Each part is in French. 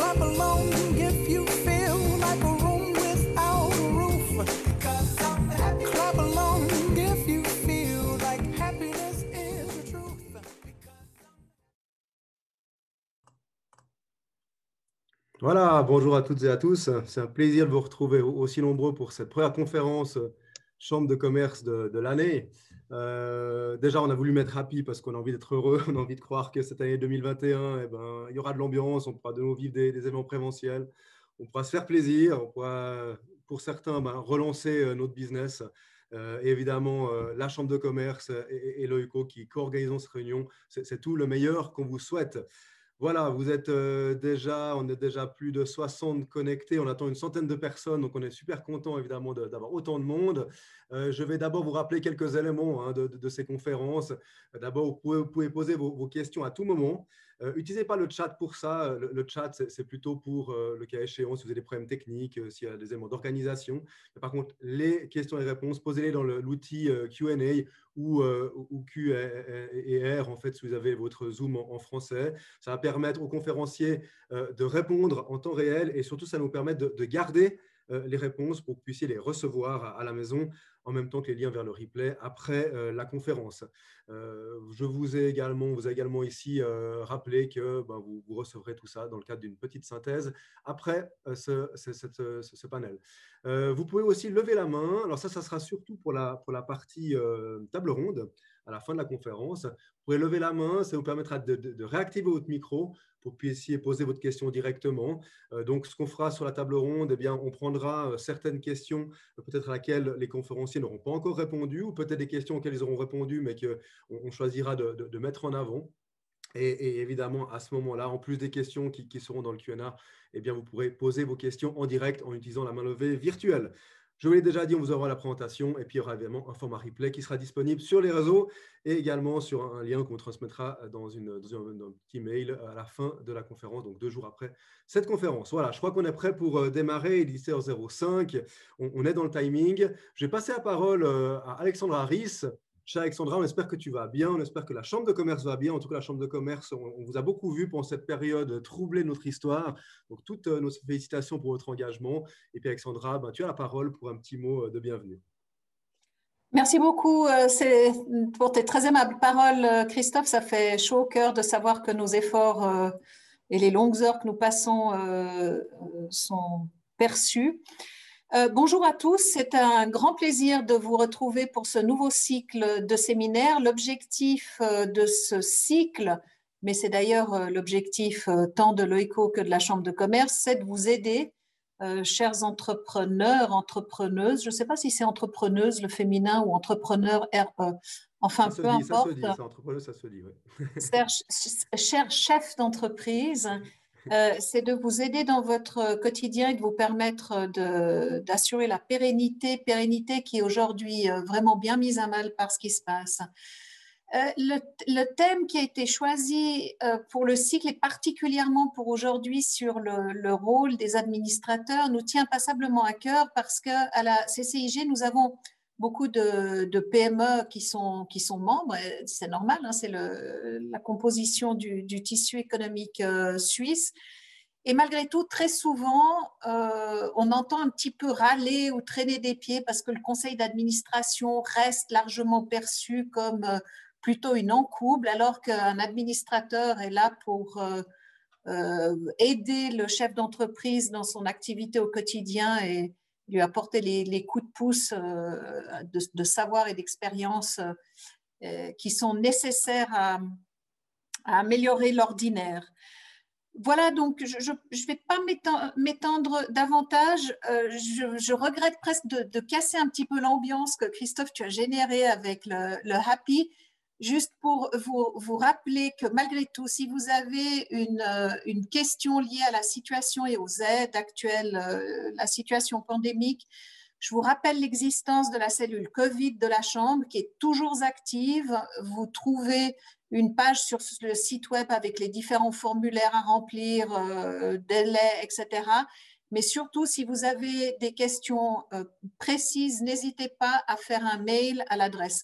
clap along if you feel like a room without a roof. Clap along if you feel like happiness is the truth. Voilà, bonjour à toutes et à tous. C'est un plaisir de vous retrouver aussi nombreux pour cette première conférence Chambre de commerce de l'année. Déjà, on a voulu mettre happy parce qu'on a envie d'être heureux. On a envie de croire que cette année 2021, il y aura de l'ambiance, on pourra de nouveau vivre des événements préventiels, on pourra se faire plaisir, on pourra, pour certains, relancer notre business. Et évidemment, la Chambre de commerce et l'OICO qui co-organisons cette réunion, c'est tout le meilleur qu'on vous souhaite. Voilà, on est déjà plus de 60 connectés, on attend une centaine de personnes, donc on est super content évidemment d'avoir autant de monde. Je vais d'abord vous rappeler quelques éléments de ces conférences. D'abord, vous pouvez poser vos questions à tout moment. Utilisez pas le chat pour ça. Le chat, c'est plutôt pour le cas échéant, si vous avez des problèmes techniques, s'il y a des éléments d'organisation. Par contre, les questions et réponses, posez-les dans l'outil Q&A ou Q et R, en fait, si vous avez votre Zoom en français. Ça va permettre aux conférenciers de répondre en temps réel et surtout, ça va nous permettre de garder les réponses pour que vous puissiez les recevoir à la maison en même temps que les liens vers le replay après la conférence. Je vous ai également ici rappelé que vous recevrez tout ça dans le cadre d'une petite synthèse après ce panel. Vous pouvez aussi lever la main. Alors ça sera surtout pour la partie table ronde à la fin de la conférence. Vous pourrez lever la main, ça vous permettra de réactiver votre micro pour que vous puissiez poser votre question directement. Donc, ce qu'on fera sur la table ronde, on prendra certaines questions peut-être à laquelle les conférenciers n'auront pas encore répondu ou peut-être des questions auxquelles ils auront répondu mais qu'on choisira de mettre en avant. Et évidemment, à ce moment-là, en plus des questions qui seront dans le Q&A, vous pourrez poser vos questions en direct en utilisant la main levée virtuelle. Je vous l'ai déjà dit, on vous envoie la présentation et puis il y aura évidemment un format replay qui sera disponible sur les réseaux et également sur un lien qu'on transmettra dans un petit mail à la fin de la conférence, donc 2 jours après cette conférence. Voilà, je crois qu'on est prêt pour démarrer. Il est 17h05, on est dans le timing. Je vais passer la parole à Alexandra Ries. Chère Alexandra, on espère que tu vas bien, on espère que la Chambre de commerce va bien. En tout cas, la Chambre de commerce, on vous a beaucoup vu pendant cette période troublée de notre histoire. Donc, toutes nos félicitations pour votre engagement. Et puis, Alexandra, tu as la parole pour un petit mot de bienvenue. Merci beaucoup pour tes très aimables paroles, Christophe. Ça fait chaud au cœur de savoir que nos efforts et les longues heures que nous passons sont perçus. Bonjour à tous, c'est un grand plaisir de vous retrouver pour ce nouveau cycle de séminaires. L'objectif de ce cycle, mais c'est d'ailleurs l'objectif tant de l'OICO que de la Chambre de commerce, c'est de vous aider, chers entrepreneurs, entrepreneuses, je ne sais pas si c'est entrepreneuse le féminin ou entrepreneur RE, enfin peu importe. Ça se dit, c'est entrepreneuse, ça se dit, oui. Chers chefs d'entreprise, c'est de vous aider dans votre quotidien et de vous permettre d'assurer la pérennité qui est aujourd'hui vraiment bien mise à mal par ce qui se passe. Le thème qui a été choisi pour le cycle et particulièrement pour aujourd'hui sur le rôle des administrateurs nous tient passablement à cœur parce qu'à la CCIG, nous avons beaucoup de PME qui sont membres, c'est normal, hein, c'est la composition du tissu économique suisse. Et malgré tout, très souvent, on entend un petit peu râler ou traîner des pieds parce que le conseil d'administration reste largement perçu comme plutôt une encouble, alors qu'un administrateur est là pour aider le chef d'entreprise dans son activité au quotidien et lui apporter les coups de pouce de savoir et d'expérience qui sont nécessaires à améliorer l'ordinaire. Voilà, donc je ne vais pas m'étendre davantage. Je regrette presque de casser un petit peu l'ambiance que Christophe, tu as générée avec le Happy. Juste pour vous rappeler que malgré tout, si vous avez une question liée à la situation et aux aides actuelles, la situation pandémique, je vous rappelle l'existence de la cellule Covid de la Chambre qui est toujours active. Vous trouvez une page sur le site web avec les différents formulaires à remplir, délais, etc. Mais surtout, si vous avez des questions précises, n'hésitez pas à faire un mail à l'adresse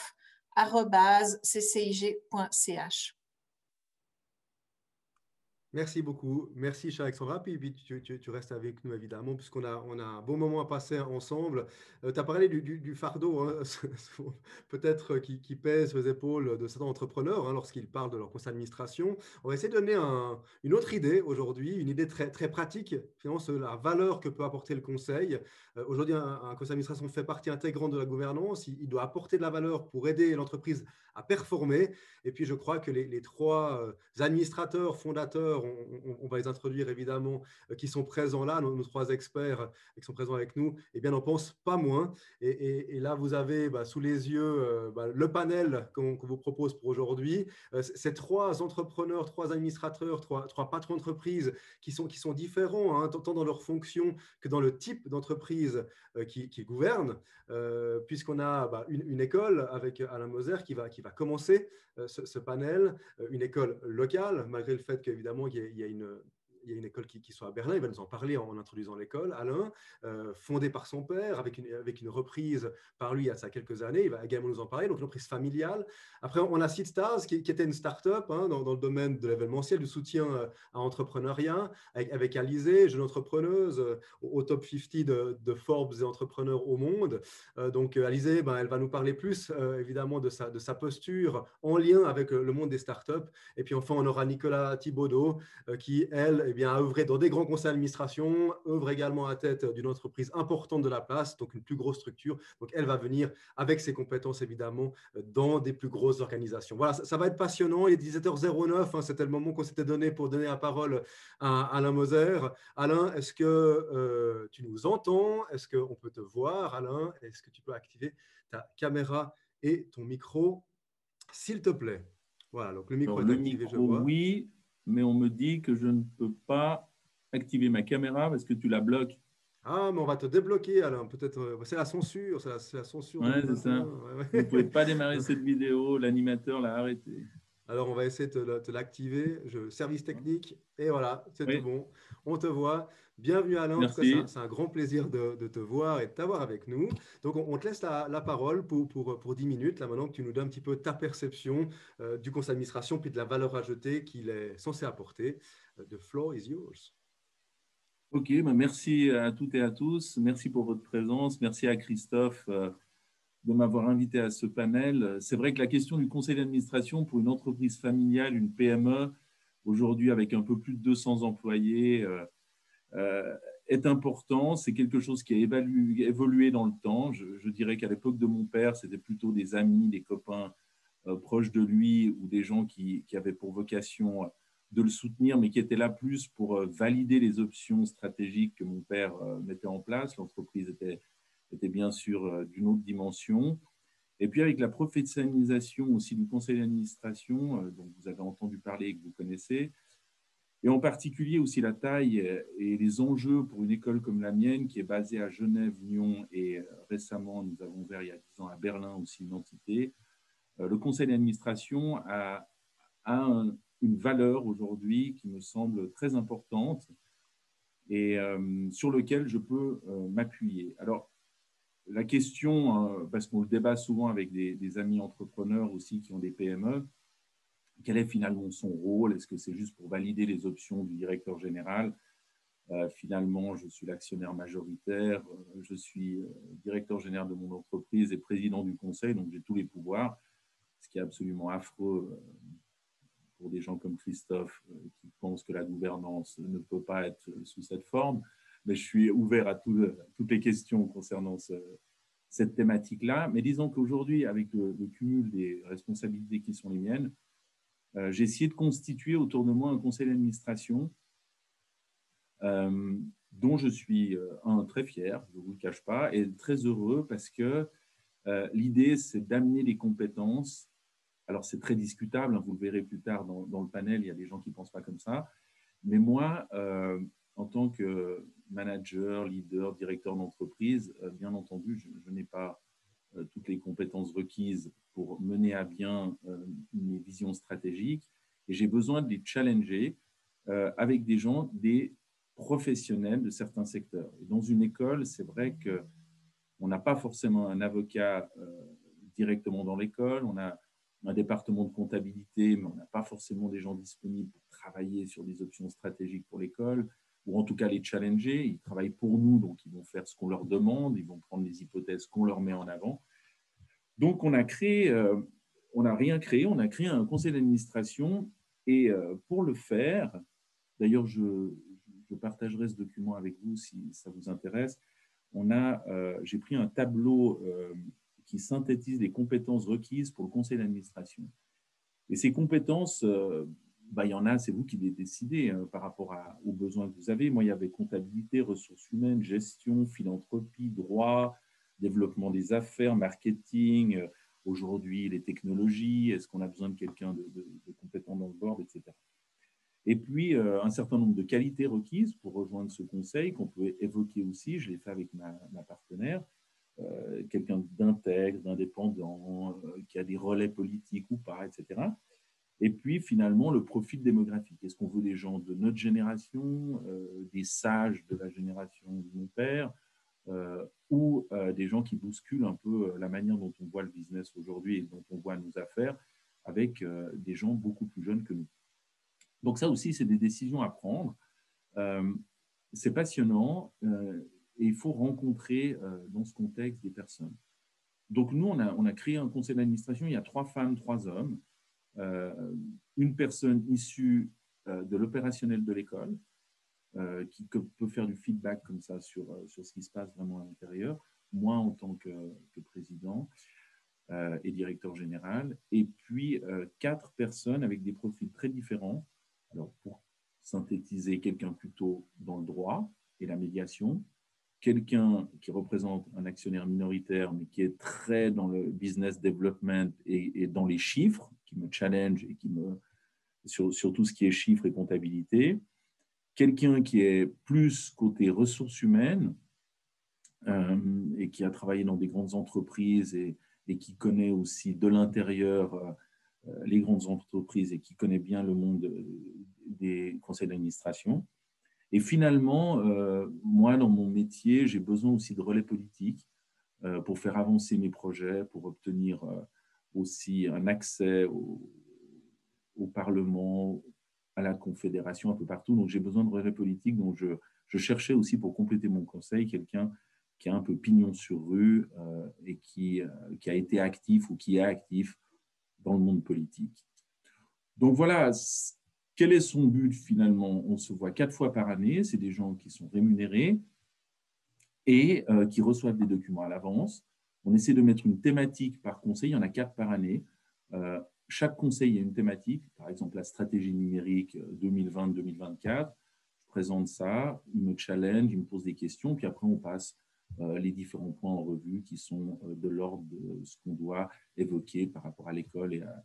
covid19@ccig.ch. Merci beaucoup. Merci, chère Alexandra. Puis tu restes avec nous, évidemment, puisqu'on on a un bon moment à passer ensemble. Tu as parlé du fardeau, hein, peut-être qui pèse sur les épaules de certains entrepreneurs hein, lorsqu'ils parlent de leur conseil d'administration. On va essayer de donner une autre idée aujourd'hui, une idée très, très pratique, finalement, sur la valeur que peut apporter le conseil. Aujourd'hui, un conseil d'administration fait partie intégrante de la gouvernance. Il doit apporter de la valeur pour aider l'entreprise à performer. Et puis, je crois que les trois administrateurs, fondateurs, on va les introduire évidemment, qui sont présents là, nos trois experts qui sont présents avec nous, eh bien, n'en pensent pas moins. Et là, vous avez sous les yeux le panel qu'on vous propose pour aujourd'hui. Ces trois entrepreneurs, trois administrateurs, trois patrons d'entreprise qui sont différents, hein, tant dans leur fonction que dans le type d'entreprise qui gouverne, puisqu'on a une école avec Alain Moser qui va commencer ce panel, une école locale, malgré le fait qu'évidemment il y a une école qui soit à Berlin. Il va nous en parler en introduisant l'école. Alain, fondée par son père, avec une reprise par lui il y a ça quelques années. Il va également nous en parler. Donc, une reprise familiale. Après, on a SeedStars, qui était une start-up hein, dans le domaine de l'événementiel, du soutien à l'entrepreneuriat, avec Alizée, jeune entrepreneuse, au top 50 de Forbes et entrepreneurs au monde. Donc, Alizée, elle va nous parler plus, évidemment, de sa posture en lien avec le monde des startups. Et puis, enfin, on aura Nicolas Thibaudot, qui, elle, a œuvré dans des grands conseils d'administration, œuvre également à tête d'une entreprise importante de la place, donc une plus grosse structure. Donc, elle va venir avec ses compétences, évidemment, dans des plus grosses organisations. Voilà, ça va être passionnant. Il est 17h09, hein, c'était le moment qu'on s'était donné pour donner la parole à Alain Moser. Alain, est-ce que tu nous entends? Est-ce qu'on peut te voir, Alain? Est-ce que tu peux activer ta caméra et ton micro, s'il te plaît? Voilà, donc le micro Alors, est le activé, je micro, vois. oui, mais on me dit que je ne peux pas activer ma caméra parce que tu la bloques. Ah, mais on va te débloquer, Alain. Peut-être, c'est la censure, c'est la censure Ouais, c'est 2021. ça. Vous ne pouvez pas démarrer cette vidéo, l'animateur l'a arrêté. Alors, on va essayer de te l'activer. Service technique, et voilà, c'est tout Oui, bon. On te voit. Bienvenue, Alain. En tout cas, merci. c'est un grand plaisir de te voir et de t'avoir avec nous. Donc, on te laisse la parole pour 10 minutes, là, maintenant que tu nous donnes un petit peu ta perception du conseil d'administration, puis de la valeur ajoutée qu'il est censé apporter. The floor is yours. Ok, ben merci à toutes et à tous. Merci pour votre présence. Merci à Christophe de m'avoir invité à ce panel. C'est vrai que la question du conseil d'administration pour une entreprise familiale, une PME, aujourd'hui avec un peu plus de 200 employés, est important. C'est quelque chose qui a évolué dans le temps. Je dirais qu'à l'époque de mon père, c'était plutôt des amis, des copains proches de lui ou des gens qui avaient pour vocation de le soutenir, mais qui étaient là plus pour valider les options stratégiques que mon père mettait en place. L'entreprise était bien sûr d'une autre dimension. Et puis avec la professionnalisation aussi du conseil d'administration, dont vous avez entendu parler et que vous connaissez, et en particulier aussi la taille et les enjeux pour une école comme la mienne, qui est basée à Genève, Lyon, et récemment, nous avons ouvert il y a 10 ans à Berlin aussi une entité. Le conseil d'administration a une valeur aujourd'hui qui me semble très importante et sur lequel je peux m'appuyer. Alors, la question, parce qu'on le débat souvent avec des amis entrepreneurs aussi qui ont des PME, quel est finalement son rôle? Est-ce que c'est juste pour valider les options du directeur général? Finalement, je suis l'actionnaire majoritaire, je suis directeur général de mon entreprise et président du conseil, donc j'ai tous les pouvoirs, ce qui est absolument affreux pour des gens comme Christophe qui pensent que la gouvernance ne peut pas être sous cette forme. Mais je suis ouvert à toutes les questions concernant cette thématique-là. Mais disons qu'aujourd'hui, avec le cumul des responsabilités qui sont les miennes, j'ai essayé de constituer autour de moi un conseil d'administration dont je suis très fier, je ne vous le cache pas, et très heureux parce que l'idée, c'est d'amener des compétences. Alors, c'est très discutable, hein, vous le verrez plus tard dans le panel, il y a des gens qui ne pensent pas comme ça. Mais moi, en tant que manager, leader, directeur d'entreprise, bien entendu, je n'ai pas toutes les compétences requises pour mener à bien mes visions stratégiques. Et j'ai besoin de les challenger avec des gens, des professionnels de certains secteurs. Et dans une école, c'est vrai qu'on n'a pas forcément un avocat directement dans l'école, on a un département de comptabilité, mais on n'a pas forcément des gens disponibles pour travailler sur des options stratégiques pour l'école, ou en tout cas les challenger. Ils travaillent pour nous, donc ils vont faire ce qu'on leur demande, ils vont prendre les hypothèses qu'on leur met en avant. Donc, on n'a rien créé, on a créé un conseil d'administration. Et pour le faire, d'ailleurs, je partagerai ce document avec vous si ça vous intéresse. J'ai pris un tableau qui synthétise les compétences requises pour le conseil d'administration. Et ces compétences, il y en a, c'est vous qui les décidez par rapport aux besoins que vous avez. Moi, il y avait comptabilité, ressources humaines, gestion, philanthropie, droit, développement des affaires, marketing, aujourd'hui les technologies, est-ce qu'on a besoin de quelqu'un de compétent dans le board, etc. Et puis, un certain nombre de qualités requises pour rejoindre ce conseil qu'on peut évoquer aussi, je l'ai fait avec ma partenaire, quelqu'un d'intègre, d'indépendant, qui a des relais politiques ou pas, etc. Et puis, finalement, le profil démographique. Est-ce qu'on veut des gens de notre génération, des sages de la génération de mon père, ou des gens qui bousculent un peu la manière dont on voit le business aujourd'hui et dont on voit nos affaires, avec des gens beaucoup plus jeunes que nous. Donc ça aussi, c'est des décisions à prendre. C'est passionnant et il faut rencontrer dans ce contexte des personnes. Donc nous, on a créé un conseil d'administration. Il y a 3 femmes, 3 hommes. Une personne issue de l'opérationnel de l'école qui peut faire du feedback comme ça sur ce qui se passe vraiment à l'intérieur. Moi, en tant que président et directeur général. Et puis 4 personnes avec des profils très différents. Alors, pour synthétiser, quelqu'un plutôt dans le droit et la médiation, quelqu'un qui représente un actionnaire minoritaire, mais qui est très dans le business development et dans les chiffres, qui me challenge et sur tout ce qui est chiffres et comptabilité. Quelqu'un qui est plus côté ressources humaines et qui a travaillé dans des grandes entreprises et qui connaît aussi de l'intérieur les grandes entreprises et qui connaît bien le monde des conseils d'administration. Et finalement, moi, dans mon métier, j'ai besoin aussi de relais politiques pour faire avancer mes projets, pour obtenir aussi un accès au Parlement, à la Confédération, un peu partout. Donc, j'ai besoin de relais politiques. Donc, je cherchais aussi pour compléter mon conseil quelqu'un qui a un peu pignon sur rue et qui a été actif ou qui est actif dans le monde politique. Donc voilà, quel est son but finalement? On se voit 4 fois par année, c'est des gens qui sont rémunérés et qui reçoivent des documents à l'avance. On essaie de mettre une thématique par conseil, il y en a 4 par année. Chaque conseil a une thématique, par exemple la stratégie numérique 2020-2024. Je présente ça, il me challenge, il me pose des questions, puis après on passe les différents points en revue qui sont de l'ordre de ce qu'on doit évoquer par rapport à l'école et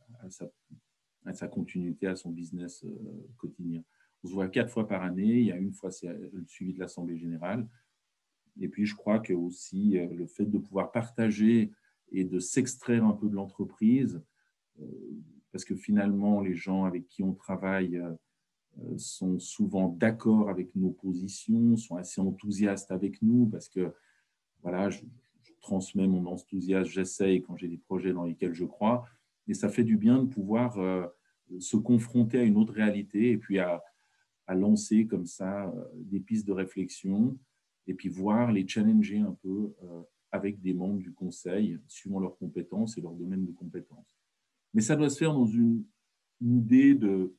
à sa continuité, à son business quotidien. On se voit 4 fois par année. Il y a une fois, c'est le suivi de l'Assemblée générale. Et puis, je crois que aussi le fait de pouvoir partager et de s'extraire un peu de l'entreprise, parce que finalement, les gens avec qui on travaille sont souvent d'accord avec nos positions, sont assez enthousiastes avec nous, parce que voilà, je transmets mon enthousiasme, j'essaye quand j'ai des projets dans lesquels je crois, et ça fait du bien de pouvoir se confronter à une autre réalité et puis à lancer comme ça des pistes de réflexion et puis voir les challenger un peu avec des membres du conseil, suivant leurs compétences et leur domaine de compétences. Mais ça doit se faire dans une idée de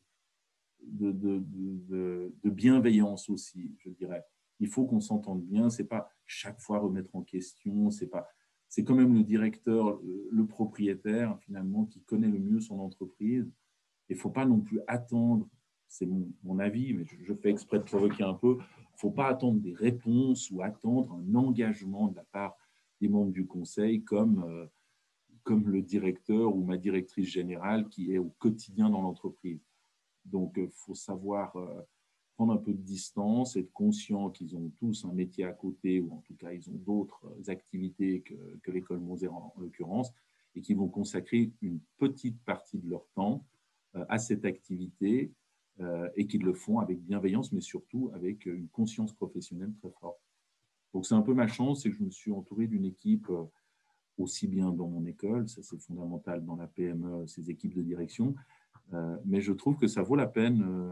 bienveillance aussi, je dirais. Il faut qu'on s'entende bien, ce n'est pas chaque fois remettre en question, c'est quand même le directeur, le propriétaire finalement qui connaît le mieux son entreprise. Il ne faut pas non plus attendre, c'est mon avis, mais je fais exprès de provoquer un peu, il ne faut pas attendre des réponses ou attendre un engagement de la part des membres du conseil comme le directeur ou ma directrice générale qui est au quotidien dans l'entreprise. Donc, il faut savoir prendre un peu de distance, être conscient qu'ils ont tous un métier à côté, ou en tout cas, ils ont d'autres activités que l'école Moser en l'occurrence, et qu'ils vont consacrer une petite partie de leur temps à cette activité et qu'ils le font avec bienveillance, mais surtout avec une conscience professionnelle très forte. Donc, c'est un peu ma chance, c'est que je me suis entouré d'une équipe aussi bien dans mon école, ça c'est fondamental dans la PME, ces équipes de direction, mais je trouve que ça vaut la peine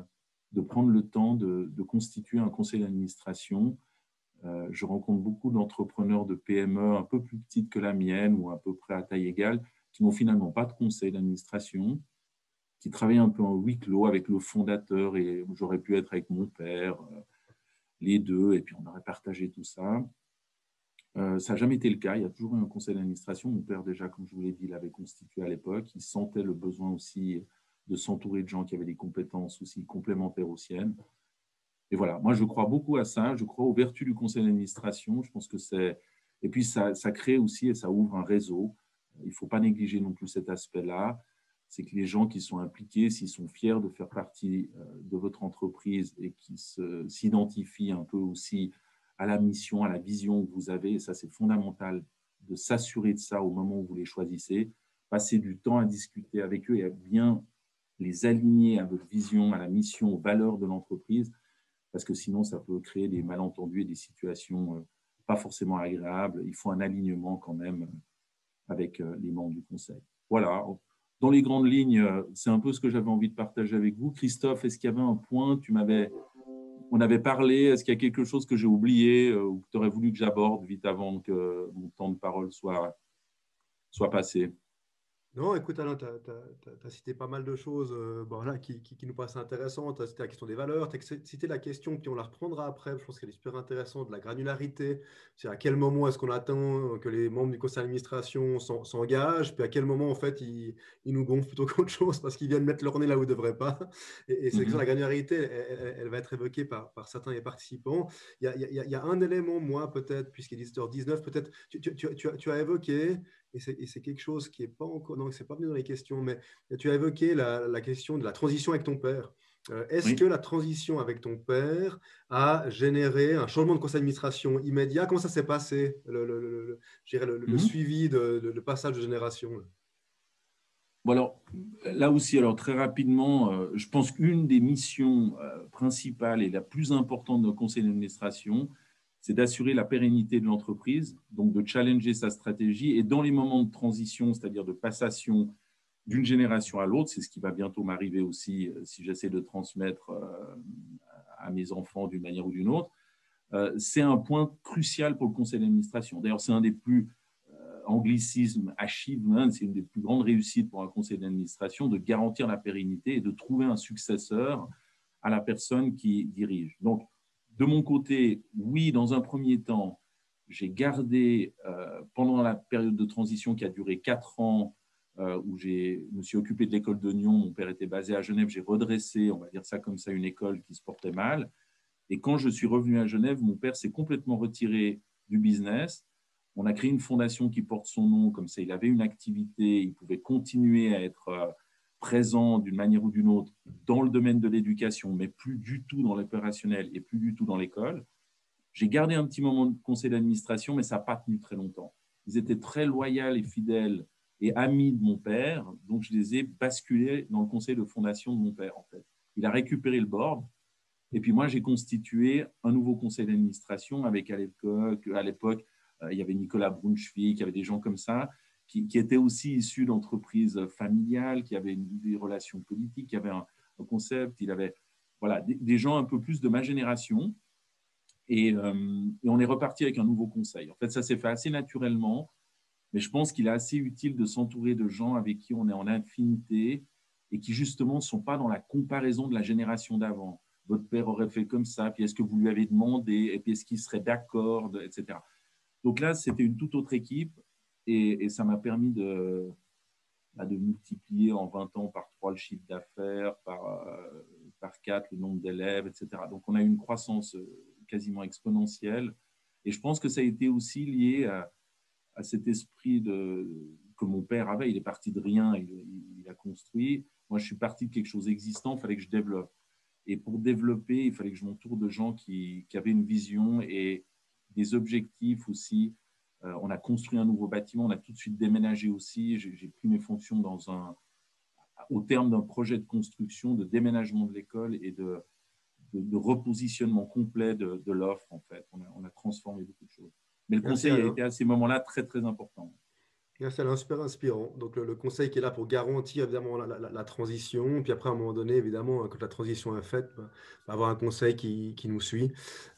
de prendre le temps de constituer un conseil d'administration. Je rencontre beaucoup d'entrepreneurs de PME un peu plus petites que la mienne ou à peu près à taille égale qui n'ont finalement pas de conseil d'administration, qui travaillent un peu en huis clos avec le fondateur et j'aurais pu être avec mon père, les deux, et puis on aurait partagé tout ça. Ça n'a jamais été le cas. Il y a toujours eu un conseil d'administration. Mon père, déjà, comme je vous l'ai dit, l'avait constitué à l'époque. Il sentait le besoin aussi de s'entourer de gens qui avaient des compétences aussi complémentaires aux siennes. Et voilà, moi, je crois beaucoup à ça. Je crois aux vertus du conseil d'administration. Je pense que c'est… Et puis, ça crée aussi et ça ouvre un réseau. Il ne faut pas négliger non plus cet aspect-là. C'est que les gens qui sont impliqués, s'ils sont fiers de faire partie de votre entreprise et qui s'identifient un peu aussi à la mission, à la vision que vous avez, et ça c'est fondamental de s'assurer de ça au moment où vous les choisissez, passer du temps à discuter avec eux et à bien les aligner à votre vision, à la mission, aux valeurs de l'entreprise, parce que sinon ça peut créer des malentendus et des situations pas forcément agréables. Il faut un alignement quand même avec les membres du conseil. Voilà, dans les grandes lignes, c'est un peu ce que j'avais envie de partager avec vous. Christophe, est-ce qu'il y avait un point, on avait parlé, est-ce qu'il y a quelque chose que j'ai oublié ou que tu aurais voulu que j'aborde vite avant que mon temps de parole soit passé? Non, écoute, Alain, tu as cité pas mal de choses là, qui nous paraissent intéressantes. Tu as cité la question des valeurs, tu as cité la question, puis on la reprendra après, je pense qu'elle est super intéressante, de la granularité. C'est à quel moment est-ce qu'on attend que les membres du conseil d'administration s'engagent, puis à quel moment, en fait, ils nous gonflent plutôt qu'autre chose parce qu'ils viennent mettre leur nez là où ils ne devraient pas. Et c'est que ça, la granularité, elle va être évoquée par certains des participants. Il y a un élément, moi, peut-être, puisqu'il est 10h19, peut-être, tu as évoqué, et c'est quelque chose qui n'est pas encore, non, c'est pas venu dans les questions, mais tu as évoqué la question de la transition avec ton père. Est-ce que la transition avec ton père a généré un changement de conseil d'administration immédiat? Comment ça s'est passé, le suivi de passage de génération? Bon alors, là aussi, alors très rapidement, je pense qu'une des missions principales et la plus importante de nos conseils d'administration, c'est d'assurer la pérennité de l'entreprise, donc de challenger sa stratégie. Et dans les moments de transition, c'est-à-dire de passation d'une génération à l'autre, c'est ce qui va bientôt m'arriver aussi si j'essaie de transmettre à mes enfants d'une manière ou d'une autre, c'est un point crucial pour le conseil d'administration. D'ailleurs, c'est un des plus anglicismes, achievement, c'est une des plus grandes réussites pour un conseil d'administration de garantir la pérennité et de trouver un successeur à la personne qui dirige. Donc, de mon côté, oui, dans un premier temps, j'ai gardé, pendant la période de transition qui a duré 4 ans, où je me suis occupé de l'école de Nyon, mon père était basé à Genève, j'ai redressé, on va dire ça comme ça, une école qui se portait mal. Et quand je suis revenu à Genève, mon père s'est complètement retiré du business. On a créé une fondation qui porte son nom, comme ça il avait une activité, il pouvait continuer à être présent d'une manière ou d'une autre dans le domaine de l'éducation, mais plus du tout dans l'opérationnel et plus du tout dans l'école. J'ai gardé un petit moment de conseil d'administration, mais ça n'a pas tenu très longtemps. Ils étaient très loyaux et fidèles et amis de mon père, donc je les ai basculés dans le conseil de fondation de mon père, en fait. Il a récupéré le board, et puis moi, j'ai constitué un nouveau conseil d'administration avec, à l'époque, il y avait Nicolas Brunswick, il y avait des gens comme ça, qui étaient aussi issus d'entreprises familiales, qui avaient des relations politiques, qui avaient un concept, il avait voilà, des gens un peu plus de ma génération. Et on est reparti avec un nouveau conseil. En fait, ça s'est fait assez naturellement, mais je pense qu'il est assez utile de s'entourer de gens avec qui on est en affinité et qui, justement, ne sont pas dans la comparaison de la génération d'avant. Votre père aurait fait comme ça, puis est-ce que vous lui avez demandé, et puis est-ce qu'il serait d'accord, etc. Donc là, c'était une toute autre équipe et ça m'a permis de multiplier en 20 ans par 3 le chiffre d'affaires, par 4 le nombre d'élèves, etc. Donc, on a eu une croissance quasiment exponentielle. Et je pense que ça a été aussi lié à cet esprit que mon père avait. Il est parti de rien, il a construit. Moi, je suis parti de quelque chose d'existant, il fallait que je développe. Et pour développer, il fallait que je m'entoure de gens qui avaient une vision et des objectifs aussi. On a construit un nouveau bâtiment, on a tout de suite déménagé aussi. J'ai pris mes fonctions au terme d'un projet de construction, de déménagement de l'école et de repositionnement complet de l'offre, en fait. On a transformé beaucoup de choses. Mais le Merci, conseil a Alain. été à ces moments-là très, très important. Ça a l'air super inspirant. Donc, le conseil qui est là pour garantir évidemment la transition. Puis après, à un moment donné, évidemment, quand la transition est faite, avoir un conseil qui nous suit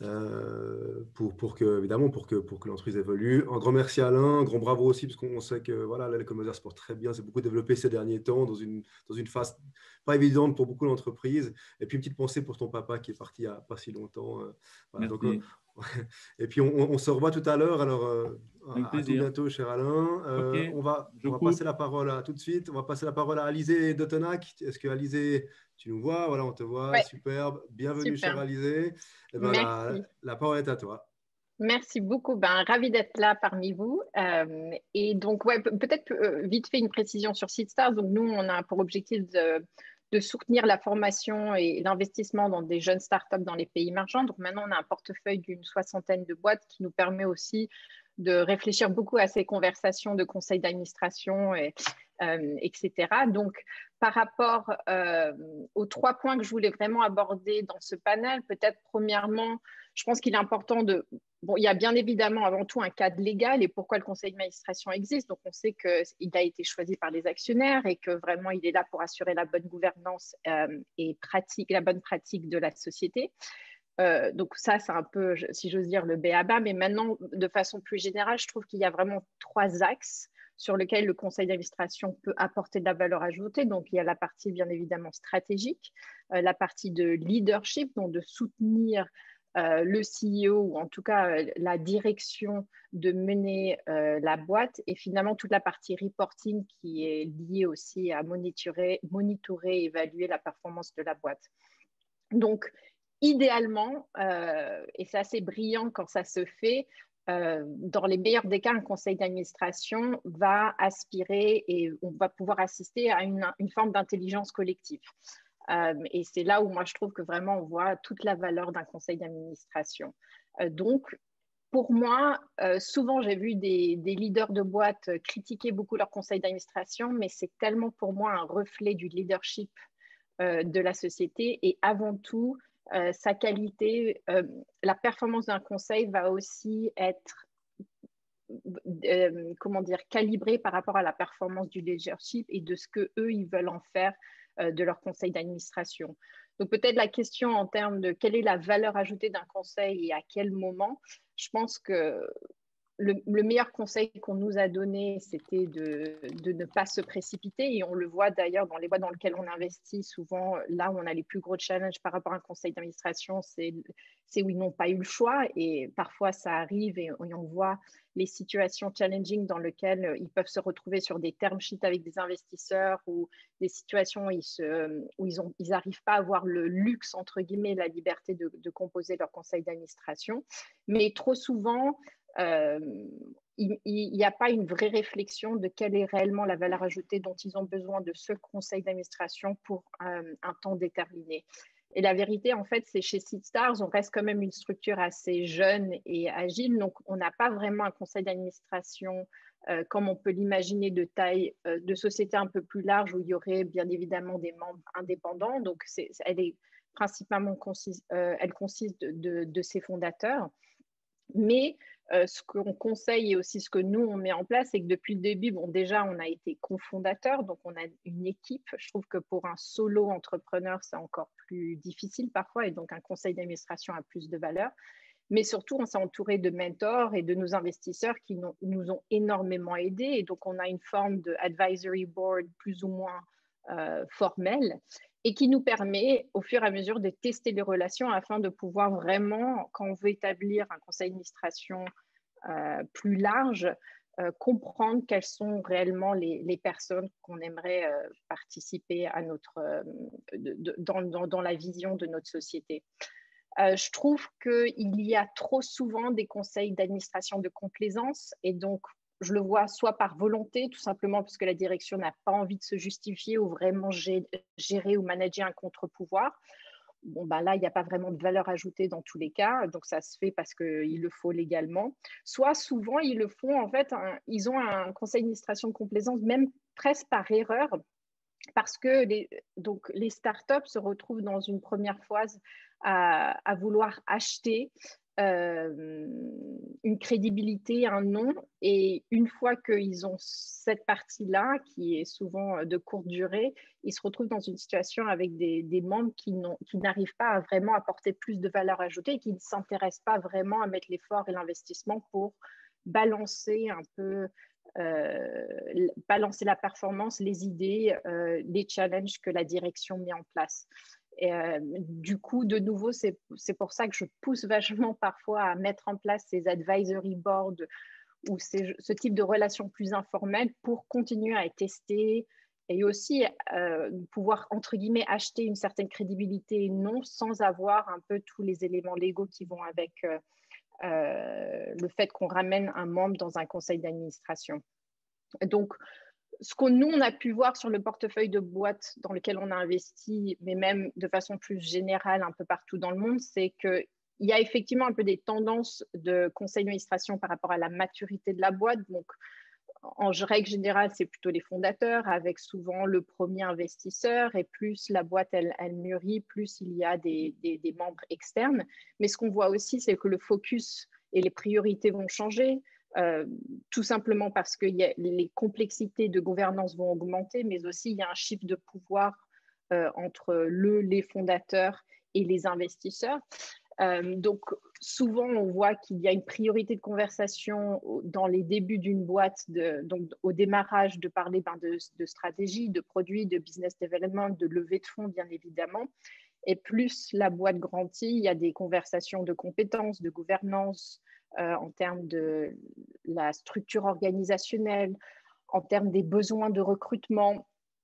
pour que, évidemment, pour que l'entreprise évolue. Un grand merci Alain, un grand bravo aussi, parce qu'on sait que voilà, l'e-commerce se porte très bien. C'est beaucoup développé ces derniers temps dans une phase pas évidente pour beaucoup d'entreprises. Et puis, une petite pensée pour ton papa qui est parti il n'y a pas si longtemps. Voilà, donc, Merci. et puis, on se revoit tout à l'heure. Alors, Avec à tout plaisir. bientôt, cher Alain. OK, On je va passer coupe. la parole tout de suite. On va passer la parole à Alizé Dotenac. Est-ce que Alizé, tu nous vois? Voilà, on te voit. Ouais, Superbe. Bienvenue, cher super. Alizé. Eh ben, Merci. la parole est à toi. Merci beaucoup. Ben, ravie d'être là parmi vous. Et donc, ouais, peut-être vite fait une précision sur SeedStars. Donc, nous, on a pour objectif de soutenir la formation et l'investissement dans des jeunes startups dans les pays émergents. Donc, maintenant, on a un portefeuille d'une 60aine de boîtes qui nous permet aussi de réfléchir beaucoup à ces conversations de conseil d'administration, etc. Donc, par rapport aux 3 points que je voulais vraiment aborder dans ce panel, peut-être premièrement, je pense qu'il est important de... Bon, il y a bien évidemment avant tout un cadre légal et pourquoi le conseil d'administration existe. Donc, on sait qu'il a été choisi par les actionnaires et que vraiment, il est là pour assurer la bonne gouvernance et la bonne pratique de la société. Donc ça, c'est un peu, si j'ose dire, le b.a.-ba. Mais maintenant, de façon plus générale, je trouve qu'il y a vraiment 3 axes sur lesquels le conseil d'administration peut apporter de la valeur ajoutée. Donc, il y a la partie, bien évidemment, stratégique, la partie de leadership, donc de soutenir le CEO ou en tout cas la direction de mener la boîte et finalement toute la partie reporting qui est liée aussi à monitorer et évaluer la performance de la boîte. Donc, idéalement, et c'est assez brillant quand ça se fait, dans les meilleurs des cas, un conseil d'administration va aspirer et on va pouvoir assister à une forme d'intelligence collective. Et c'est là où moi je trouve que vraiment on voit toute la valeur d'un conseil d'administration. Donc, pour moi, souvent j'ai vu des leaders de boîtes critiquer beaucoup leur conseil d'administration, mais c'est tellement pour moi un reflet du leadership de la société et avant tout, sa qualité, la performance d'un conseil va aussi être calibrée par rapport à la performance du leadership et de ce que eux ils veulent en faire de leur conseil d'administration. Donc peut-être la question en termes de quelle est la valeur ajoutée d'un conseil et à quel moment, je pense que le meilleur conseil qu'on nous a donné, c'était de ne pas se précipiter. Et on le voit d'ailleurs dans les boîtes dans lesquelles on investit. Souvent, là où on a les plus gros challenges par rapport à un conseil d'administration, c'est où ils n'ont pas eu le choix. Et parfois, ça arrive et on voit les situations challenging dans lesquelles ils peuvent se retrouver sur des term sheets avec des investisseurs ou des situations où ils n'arrivent pas à avoir le luxe, entre guillemets, la liberté de composer leur conseil d'administration. Mais trop souvent, il n'y a pas une vraie réflexion de quelle est réellement la valeur ajoutée dont ils ont besoin de ce conseil d'administration pour un temps déterminé. Et la vérité, en fait, c'est chez SeedStars, on reste quand même une structure assez jeune et agile, donc on n'a pas vraiment un conseil d'administration comme on peut l'imaginer de taille de société un peu plus large où il y aurait bien évidemment des membres indépendants. Donc, elle est principalement elle consiste de ses fondateurs. Mais ce qu'on conseille et aussi ce que nous, on met en place, c'est que depuis le début, bon, déjà, on a été cofondateur, donc on a une équipe. Je trouve que pour un solo entrepreneur, c'est encore plus difficile parfois, et donc un conseil d'administration a plus de valeur. Mais surtout, on s'est entouré de mentors et de nos investisseurs qui nous ont énormément aidés. Et donc, on a une forme de advisory board plus ou moins formelle et qui nous permet, au fur et à mesure, de tester les relations afin de pouvoir vraiment, quand on veut établir un conseil d'administration plus large, comprendre quelles sont réellement les personnes qu'on aimerait participer à dans la vision de notre société. Je trouve qu'il y a trop souvent des conseils d'administration de complaisance et donc je le vois soit par volonté, tout simplement parce que la direction n'a pas envie de se justifier ou vraiment gérer ou manager un contre-pouvoir. Bon, ben là, il n'y a pas vraiment de valeur ajoutée dans tous les cas, donc ça se fait parce qu'il le faut légalement. Soit souvent, ils le font, en fait, ils ont un conseil d'administration de complaisance, même presque par erreur, parce que les startups se retrouvent dans une première phase à vouloir acheter une crédibilité, un nom. Et une fois qu'ils ont cette partie-là, qui est souvent de courte durée, ils se retrouvent dans une situation avec des membres qui n'arrivent pas à vraiment apporter plus de valeur ajoutée et qui ne s'intéressent pas vraiment à mettre l'effort et l'investissement pour balancer un peu, balancer la performance, les idées, les challenges que la direction met en place. Et, du coup, de nouveau, c'est pour ça que je pousse vachement parfois à mettre en place ces advisory boards ou ce type de relations plus informelles pour continuer à tester et aussi pouvoir, entre guillemets, acheter une certaine crédibilité et non sans avoir un peu tous les éléments légaux qui vont avec le fait qu'on ramène un membre dans un conseil d'administration. Donc, ce que nous, on a pu voir sur le portefeuille de boîtes dans lequel on a investi, mais même de façon plus générale un peu partout dans le monde, c'est qu'il y a effectivement un peu des tendances de conseil d'administration par rapport à la maturité de la boîte. Donc, en règle générale, c'est plutôt les fondateurs avec souvent le premier investisseur et plus la boîte, elle mûrit, plus il y a des membres externes. Mais ce qu'on voit aussi, c'est que le focus et les priorités vont changer. Tout simplement parce que les complexités de gouvernance vont augmenter, mais aussi il y a un shift de pouvoir entre les fondateurs et les investisseurs. Donc, souvent, on voit qu'il y a une priorité de conversation dans les débuts d'une boîte, donc au démarrage, de parler de stratégie, de produits, de business development, de levée de fonds, bien évidemment. Et plus la boîte grandit, il y a des conversations de compétences, de gouvernance, en termes de la structure organisationnelle, en termes des besoins de recrutement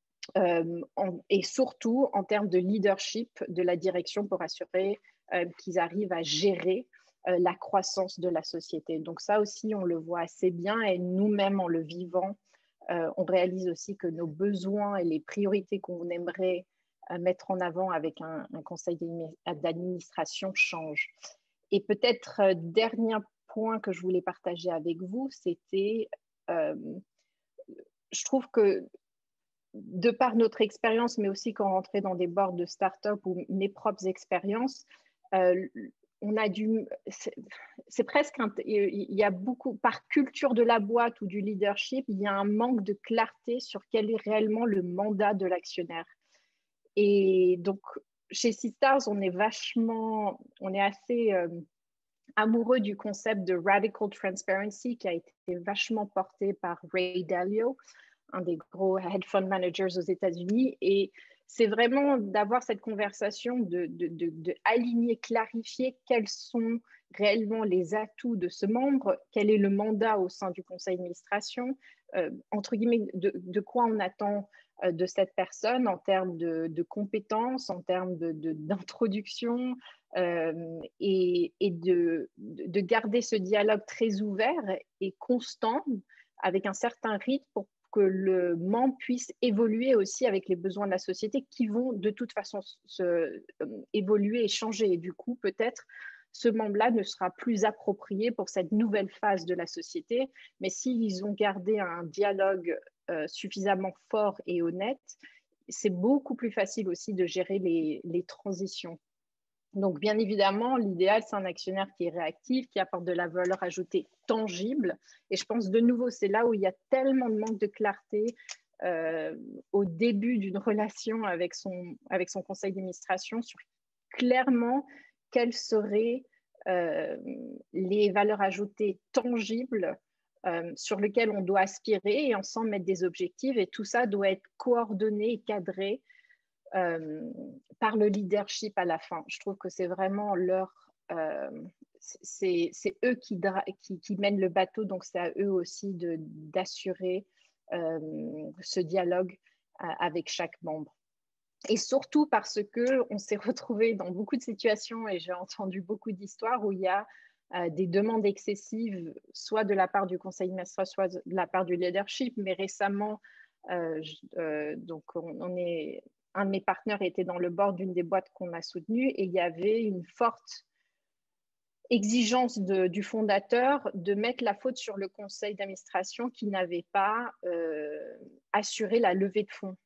et surtout en termes de leadership de la direction pour assurer qu'ils arrivent à gérer la croissance de la société. Donc ça aussi, on le voit assez bien et nous-mêmes, en le vivant, on réalise aussi que nos besoins et les priorités qu'on aimerait mettre en avant avec un conseil d'administration changent. Et peut-être dernier point que je voulais partager avec vous, c'était, je trouve que de par notre expérience, mais aussi quand on rentrait dans des boards de start-up ou mes propres expériences, on a c'est presque, il y a beaucoup, par culture de la boîte ou du leadership, il y a un manque de clarté sur quel est réellement le mandat de l'actionnaire. Et donc, chez Seastars, on est assez amoureux du concept de radical transparency qui a été vachement porté par Ray Dalio, un des gros hedge fund managers aux États-Unis. Et c'est vraiment d'avoir cette conversation, de aligner, clarifier quels sont réellement les atouts de ce membre, quel est le mandat au sein du conseil d'administration, entre guillemets, de quoi on attend de cette personne en termes de compétences, en termes d'introduction, et de garder ce dialogue très ouvert et constant avec un certain rythme pour que le membre puisse évoluer aussi avec les besoins de la société qui vont de toute façon évoluer et changer. Et du coup, peut-être, ce membre-là ne sera plus approprié pour cette nouvelle phase de la société. Mais s'ils ont gardé un dialogue suffisamment fort et honnête, c'est beaucoup plus facile aussi de gérer les transitions. Donc, bien évidemment, l'idéal, c'est un actionnaire qui est réactif, qui apporte de la valeur ajoutée tangible. Et je pense, de nouveau, c'est là où il y a tellement de manque de clarté au début d'une relation avec son conseil d'administration sur clairement quelles seraient les valeurs ajoutées tangibles sur lesquelles on doit aspirer et ensemble mettre des objectifs. Et tout ça doit être coordonné et cadré par le leadership à la fin. Je trouve que c'est vraiment c'est eux qui mènent le bateau, donc c'est à eux aussi d'assurer ce dialogue avec chaque membre. Et surtout parce qu'on s'est retrouvé dans beaucoup de situations, et j'ai entendu beaucoup d'histoires où il y a des demandes excessives, soit de la part du conseil d'administration, soit de la part du leadership. Mais récemment, donc un de mes partenaires était dans le board d'une des boîtes qu'on a soutenues et il y avait une forte exigence du fondateur de mettre la faute sur le conseil d'administration qui n'avait pas assuré la levée de fonds.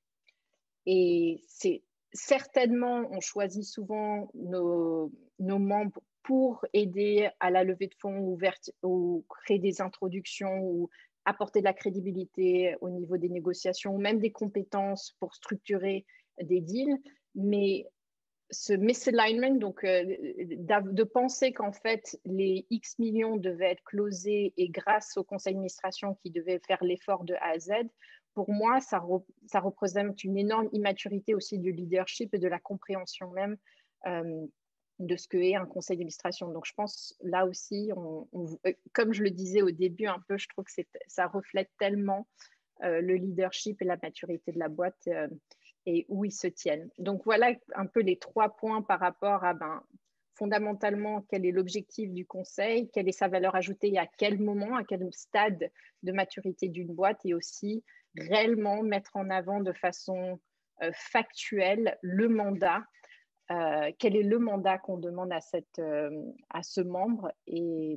Et c'est certainement, on choisit souvent nos membres pour aider à la levée de fonds ou créer des introductions ou apporter de la crédibilité au niveau des négociations ou même des compétences pour structurer des deals. Mais ce misalignment, donc de penser qu'en fait les X millions devaient être closés et grâce au conseil d'administration qui devait faire l'effort de A à Z, pour moi, ça représente une énorme immaturité aussi du leadership et de la compréhension même de ce qu'est un conseil d'administration. Donc, je pense là aussi, comme je le disais au début un peu, je trouve que ça reflète tellement le leadership et la maturité de la boîte et où ils se tiennent. Donc, voilà un peu les 3 points par rapport à, fondamentalement, quel est l'objectif du conseil, quelle est sa valeur ajoutée et à quel moment, à quel stade de maturité d'une boîte, et aussi réellement mettre en avant de façon factuelle le mandat. Quel est le mandat qu'on demande à ce membre et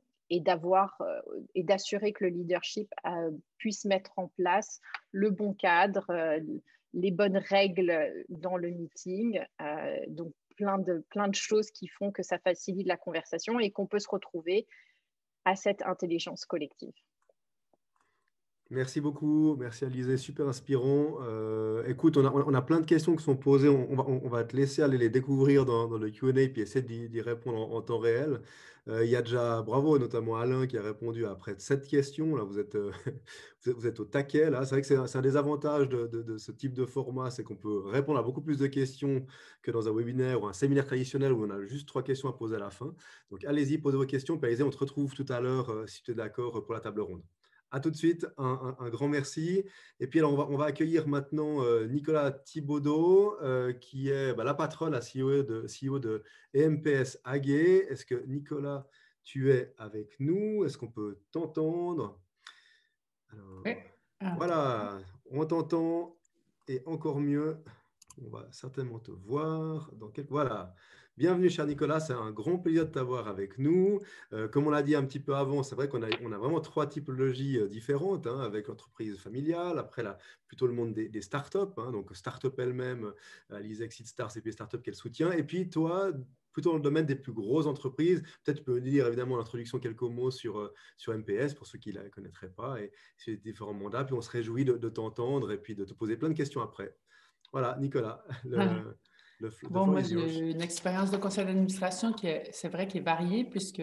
d'assurer que le leadership puisse mettre en place le bon cadre, les bonnes règles dans le meeting, donc plein de choses qui font que ça facilite la conversation et qu'on peut se retrouver à cette intelligence collective. Merci beaucoup, merci Alizée, super inspirant. Écoute, on a plein de questions qui sont posées, on va te laisser aller les découvrir dans le Q&A puis essayer d'y répondre en temps réel. Il y a déjà, bravo, notamment Alain qui a répondu à près de 7 questions. Là, vous êtes au taquet. Là. C'est vrai que c'est un des avantages de ce type de format, c'est qu'on peut répondre à beaucoup plus de questions que dans un webinaire ou un séminaire traditionnel où on a juste 3 questions à poser à la fin. Donc, allez-y, posez vos questions. Puis, Alizée, on te retrouve tout à l'heure, si tu es d'accord, pour la table ronde. À tout de suite, un grand merci. Et puis, alors, on va accueillir maintenant Nicolas Thibaudeau, qui est la patronne, la CEO de EMPS AG. Est-ce que, Nicolas, tu es avec nous? Est-ce qu'on peut t'entendre? Oui. Voilà, on t'entend et encore mieux, on va certainement te voir dans quelques... Voilà. Bienvenue, cher Nicolas, c'est un grand plaisir de t'avoir avec nous. Comme on l'a dit un petit peu avant, c'est vrai qu'on a vraiment 3 typologies différentes, avec l'entreprise familiale, après plutôt le monde des startups, donc startup elle-même, Alizée, Exitstar, c'est les startups qu'elle soutient, et puis toi, plutôt dans le domaine des plus grosses entreprises. Peut-être tu peux dire évidemment l'introduction, quelques mots sur MPS, pour ceux qui ne la connaîtraient pas, et sur les différents mandats, puis on se réjouit de t'entendre et puis de te poser plein de questions après. Voilà, Nicolas, Bon, moi, j'ai eu une expérience de conseil d'administration c'est vrai, qui est variée, puisque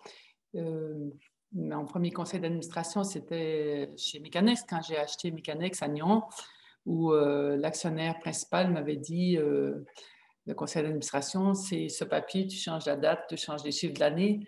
mon premier conseil d'administration, c'était chez Mécanex, quand j'ai acheté Mécanex à Nyon, où l'actionnaire principal m'avait dit le conseil d'administration, c'est ce papier, tu changes la date, tu changes les chiffres de l'année.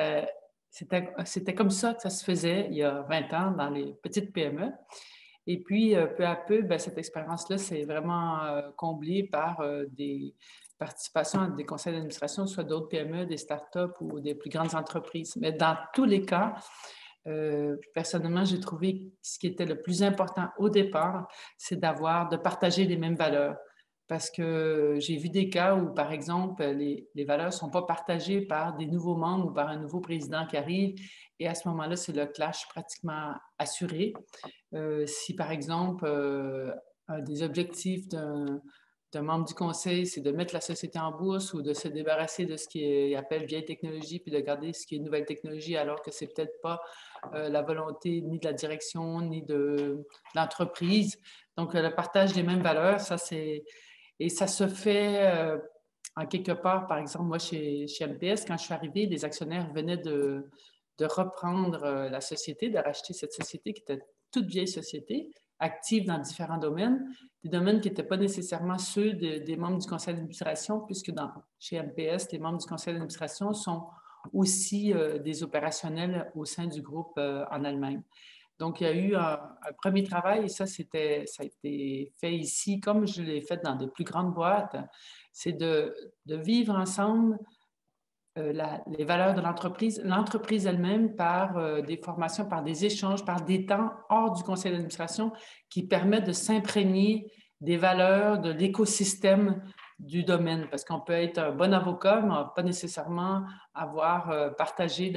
C'était comme ça que ça se faisait il y a 20 ans dans les petites PME. Et puis, peu à peu, cette expérience-là s'est vraiment comblée par des participations à des conseils d'administration, soit d'autres PME, des startups ou des plus grandes entreprises. Mais dans tous les cas, personnellement, j'ai trouvé que ce qui était le plus important au départ, c'est de partager les mêmes valeurs. Parce que j'ai vu des cas où, par exemple, les valeurs ne sont pas partagées par des nouveaux membres ou par un nouveau président qui arrive. Et à ce moment-là, c'est le clash pratiquement assuré. Si, par exemple, un des objectifs d'un membre du conseil, c'est de mettre la société en bourse ou de se débarrasser de ce qu'il appelle vieille technologie puis de garder ce qui est nouvelle technologie, alors que c'est peut-être pas la volonté ni de la direction ni de l'entreprise. Donc, le partage des mêmes valeurs, et ça se fait en quelque part, par exemple, moi, chez MPS, quand je suis arrivée, les actionnaires venaient de reprendre la société, de racheter cette société qui était toute vieille société, active dans différents domaines, des domaines qui n'étaient pas nécessairement ceux des membres du conseil d'administration, puisque chez MPS, les membres du conseil d'administration sont aussi des opérationnels au sein du groupe en Allemagne. Donc, il y a eu un premier travail, et ça a été fait ici, comme je l'ai fait dans des plus grandes boîtes, c'est de vivre ensemble les valeurs de l'entreprise elle-même par des formations, par des échanges, par des temps hors du conseil d'administration qui permettent de s'imprégner des valeurs de l'écosystème du domaine. Parce qu'on peut être un bon avocat, mais pas nécessairement avoir partagé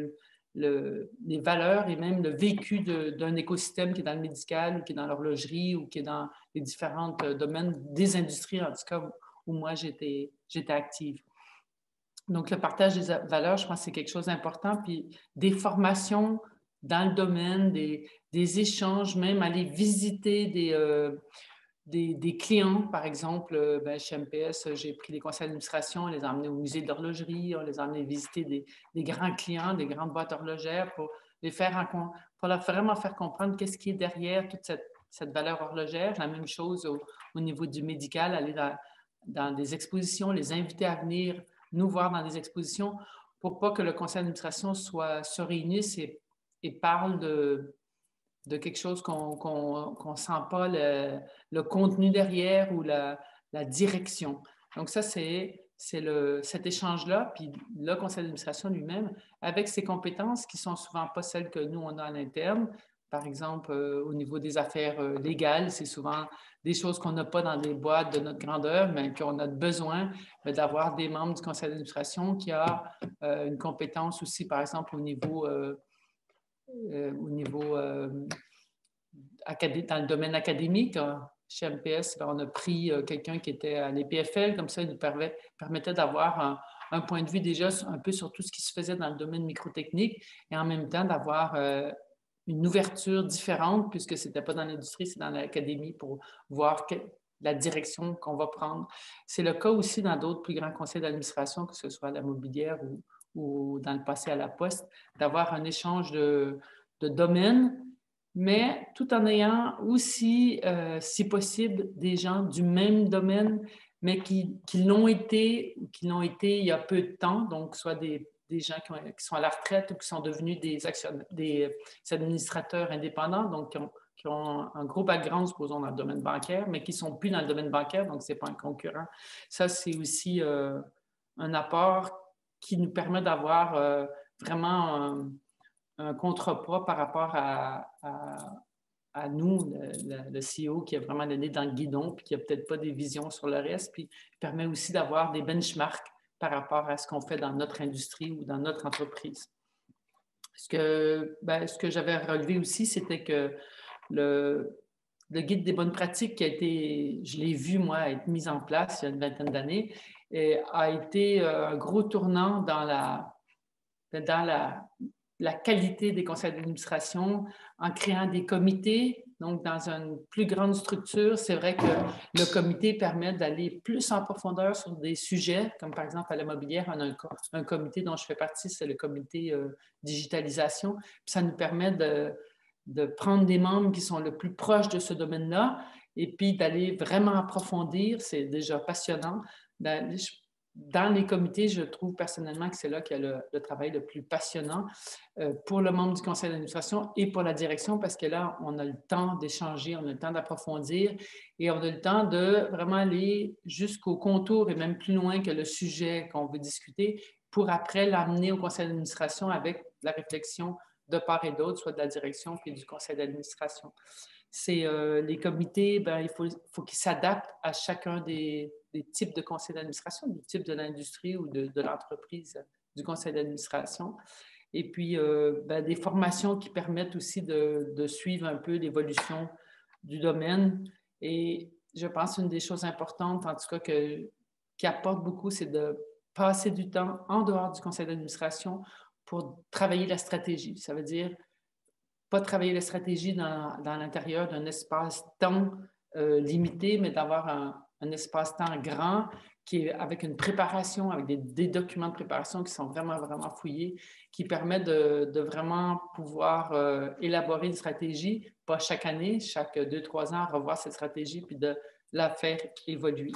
les valeurs et même le vécu d'un écosystème qui est dans le médical, ou qui est dans l'horlogerie, ou qui est dans les différents domaines des industries, en tout cas, où moi, j'étais active. Donc, le partage des valeurs, je pense que c'est quelque chose d'important. Puis, des formations dans le domaine, des échanges, même aller visiter des clients. Par exemple, chez MPS, j'ai pris des conseils d'administration, on les a emmenés au musée de l'horlogerie, on les a emmenés visiter des grands clients, des grandes boîtes horlogères pour leur vraiment faire comprendre qu'est-ce qui est derrière toute cette valeur horlogère. La même chose au niveau du médical, aller dans des expositions, les inviter à venir nous voir dans des expositions pour pas que le conseil d'administration se réunisse et parle de quelque chose qu'on ne sent pas le contenu derrière ou la direction. Donc ça, c'est cet échange-là, puis le conseil d'administration lui-même, avec ses compétences qui sont souvent pas celles que nous, on a à l'interne. Par exemple, au niveau des affaires légales, c'est souvent des choses qu'on n'a pas dans des boîtes de notre grandeur, mais qu'on a besoin d'avoir des membres du conseil d'administration qui a une compétence aussi, par exemple, au niveau dans le domaine académique. Chez MPS, on a pris quelqu'un qui était à l'EPFL, comme ça, il nous permettait d'avoir un point de vue déjà un peu sur tout ce qui se faisait dans le domaine microtechnique et en même temps d'avoir une ouverture différente, puisque ce n'était pas dans l'industrie, c'est dans l'académie pour voir la direction qu'on va prendre. C'est le cas aussi dans d'autres plus grands conseils d'administration, que ce soit à la Mobilière ou dans le passé à la Poste, d'avoir un échange de domaines, mais tout en ayant aussi, si possible, des gens du même domaine, mais qui l'ont été il y a peu de temps, donc soit des gens qui sont à la retraite ou qui sont devenus des administrateurs indépendants, donc qui ont un gros background, supposons, dans le domaine bancaire, mais qui ne sont plus dans le domaine bancaire, donc ce n'est pas un concurrent. Ça, c'est aussi un apport qui nous permet d'avoir vraiment un contrepoids par rapport à nous, le CEO qui a vraiment donné dans le guidon, puis qui n'a peut-être pas des visions sur le reste, puis permet aussi d'avoir des benchmarks par rapport à ce qu'on fait dans notre industrie ou dans notre entreprise. Ce que j'avais relevé aussi, c'était que le guide des bonnes pratiques qui a été, je l'ai vu, moi, être mis en place il y a une vingtaine d'années, a été un gros tournant dans la qualité des conseils d'administration en créant des comités. Donc, dans une plus grande structure, c'est vrai que le comité permet d'aller plus en profondeur sur des sujets, comme par exemple à la Mobilière, on a un comité dont je fais partie, c'est le comité digitalisation. Puis ça nous permet de prendre des membres qui sont le plus proches de ce domaine-là et puis d'aller vraiment approfondir. C'est déjà passionnant. Dans les comités, je trouve personnellement que c'est là qu'il y a le travail le plus passionnant pour le membre du conseil d'administration et pour la direction, parce que là, on a le temps d'échanger, on a le temps d'approfondir et on a le temps de vraiment aller jusqu'au contour et même plus loin que le sujet qu'on veut discuter pour après l'amener au conseil d'administration avec la réflexion de part et d'autre, soit de la direction puis du conseil d'administration. Les comités, il faut qu'ils s'adaptent à chacun des types de conseils d'administration, du type de l'industrie ou de l'entreprise du conseil d'administration. Et puis, des formations qui permettent aussi de suivre un peu l'évolution du domaine. Et je pense qu'une des choses importantes, en tout cas, qui apporte beaucoup, c'est de passer du temps en dehors du conseil d'administration pour travailler la stratégie. Ça veut dire pas travailler la stratégie dans l'intérieur d'un espace-temps limité, mais d'avoir un espace-temps grand qui est avec une préparation, avec des documents de préparation qui sont vraiment, vraiment fouillés, qui permettent de vraiment pouvoir élaborer une stratégie, pas chaque année, chaque 2-3 ans, revoir cette stratégie puis de la faire évoluer.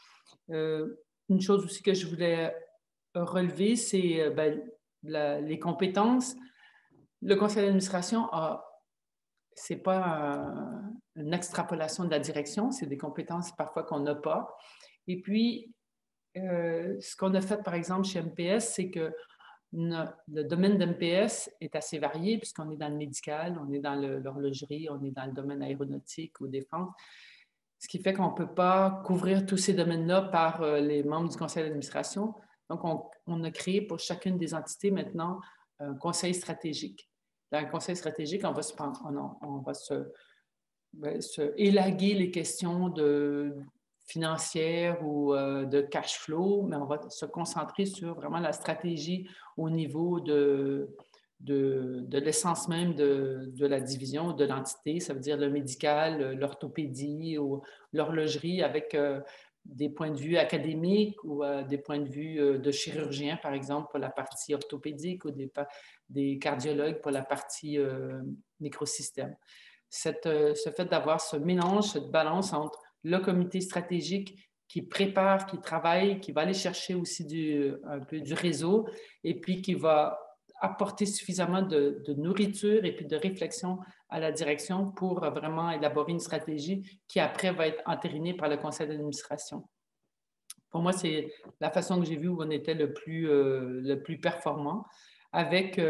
Une chose aussi que je voulais relever, c'est les compétences. Le conseil d'administration ce n'est pas une extrapolation de la direction, c'est des compétences parfois qu'on n'a pas. Et puis, ce qu'on a fait, par exemple, chez MPS, c'est que le domaine d'MPS est assez varié puisqu'on est dans le médical, on est dans l'horlogerie, on est dans le domaine aéronautique ou défense, ce qui fait qu'on ne peut pas couvrir tous ces domaines-là par les membres du conseil d'administration. Donc, on a créé pour chacune des entités maintenant un conseil stratégique. Dans le conseil stratégique, on va se élaguer les questions financière ou de cash flow, mais on va se concentrer sur vraiment la stratégie au niveau de l'essence même de la division, de l'entité. Ça veut dire le médical, l'orthopédie ou l'horlogerie avec des points de vue académiques ou des points de vue de chirurgien, par exemple, pour la partie orthopédique ou des cardiologues pour la partie microsystème. Ce fait d'avoir ce mélange, cette balance entre le comité stratégique qui prépare, qui travaille, qui va aller chercher aussi un peu du réseau et puis qui va apporter suffisamment de nourriture et puis de réflexion à la direction pour vraiment élaborer une stratégie qui après va être entérinée par le conseil d'administration. Pour moi, c'est la façon que j'ai vu où on était le plus performant avec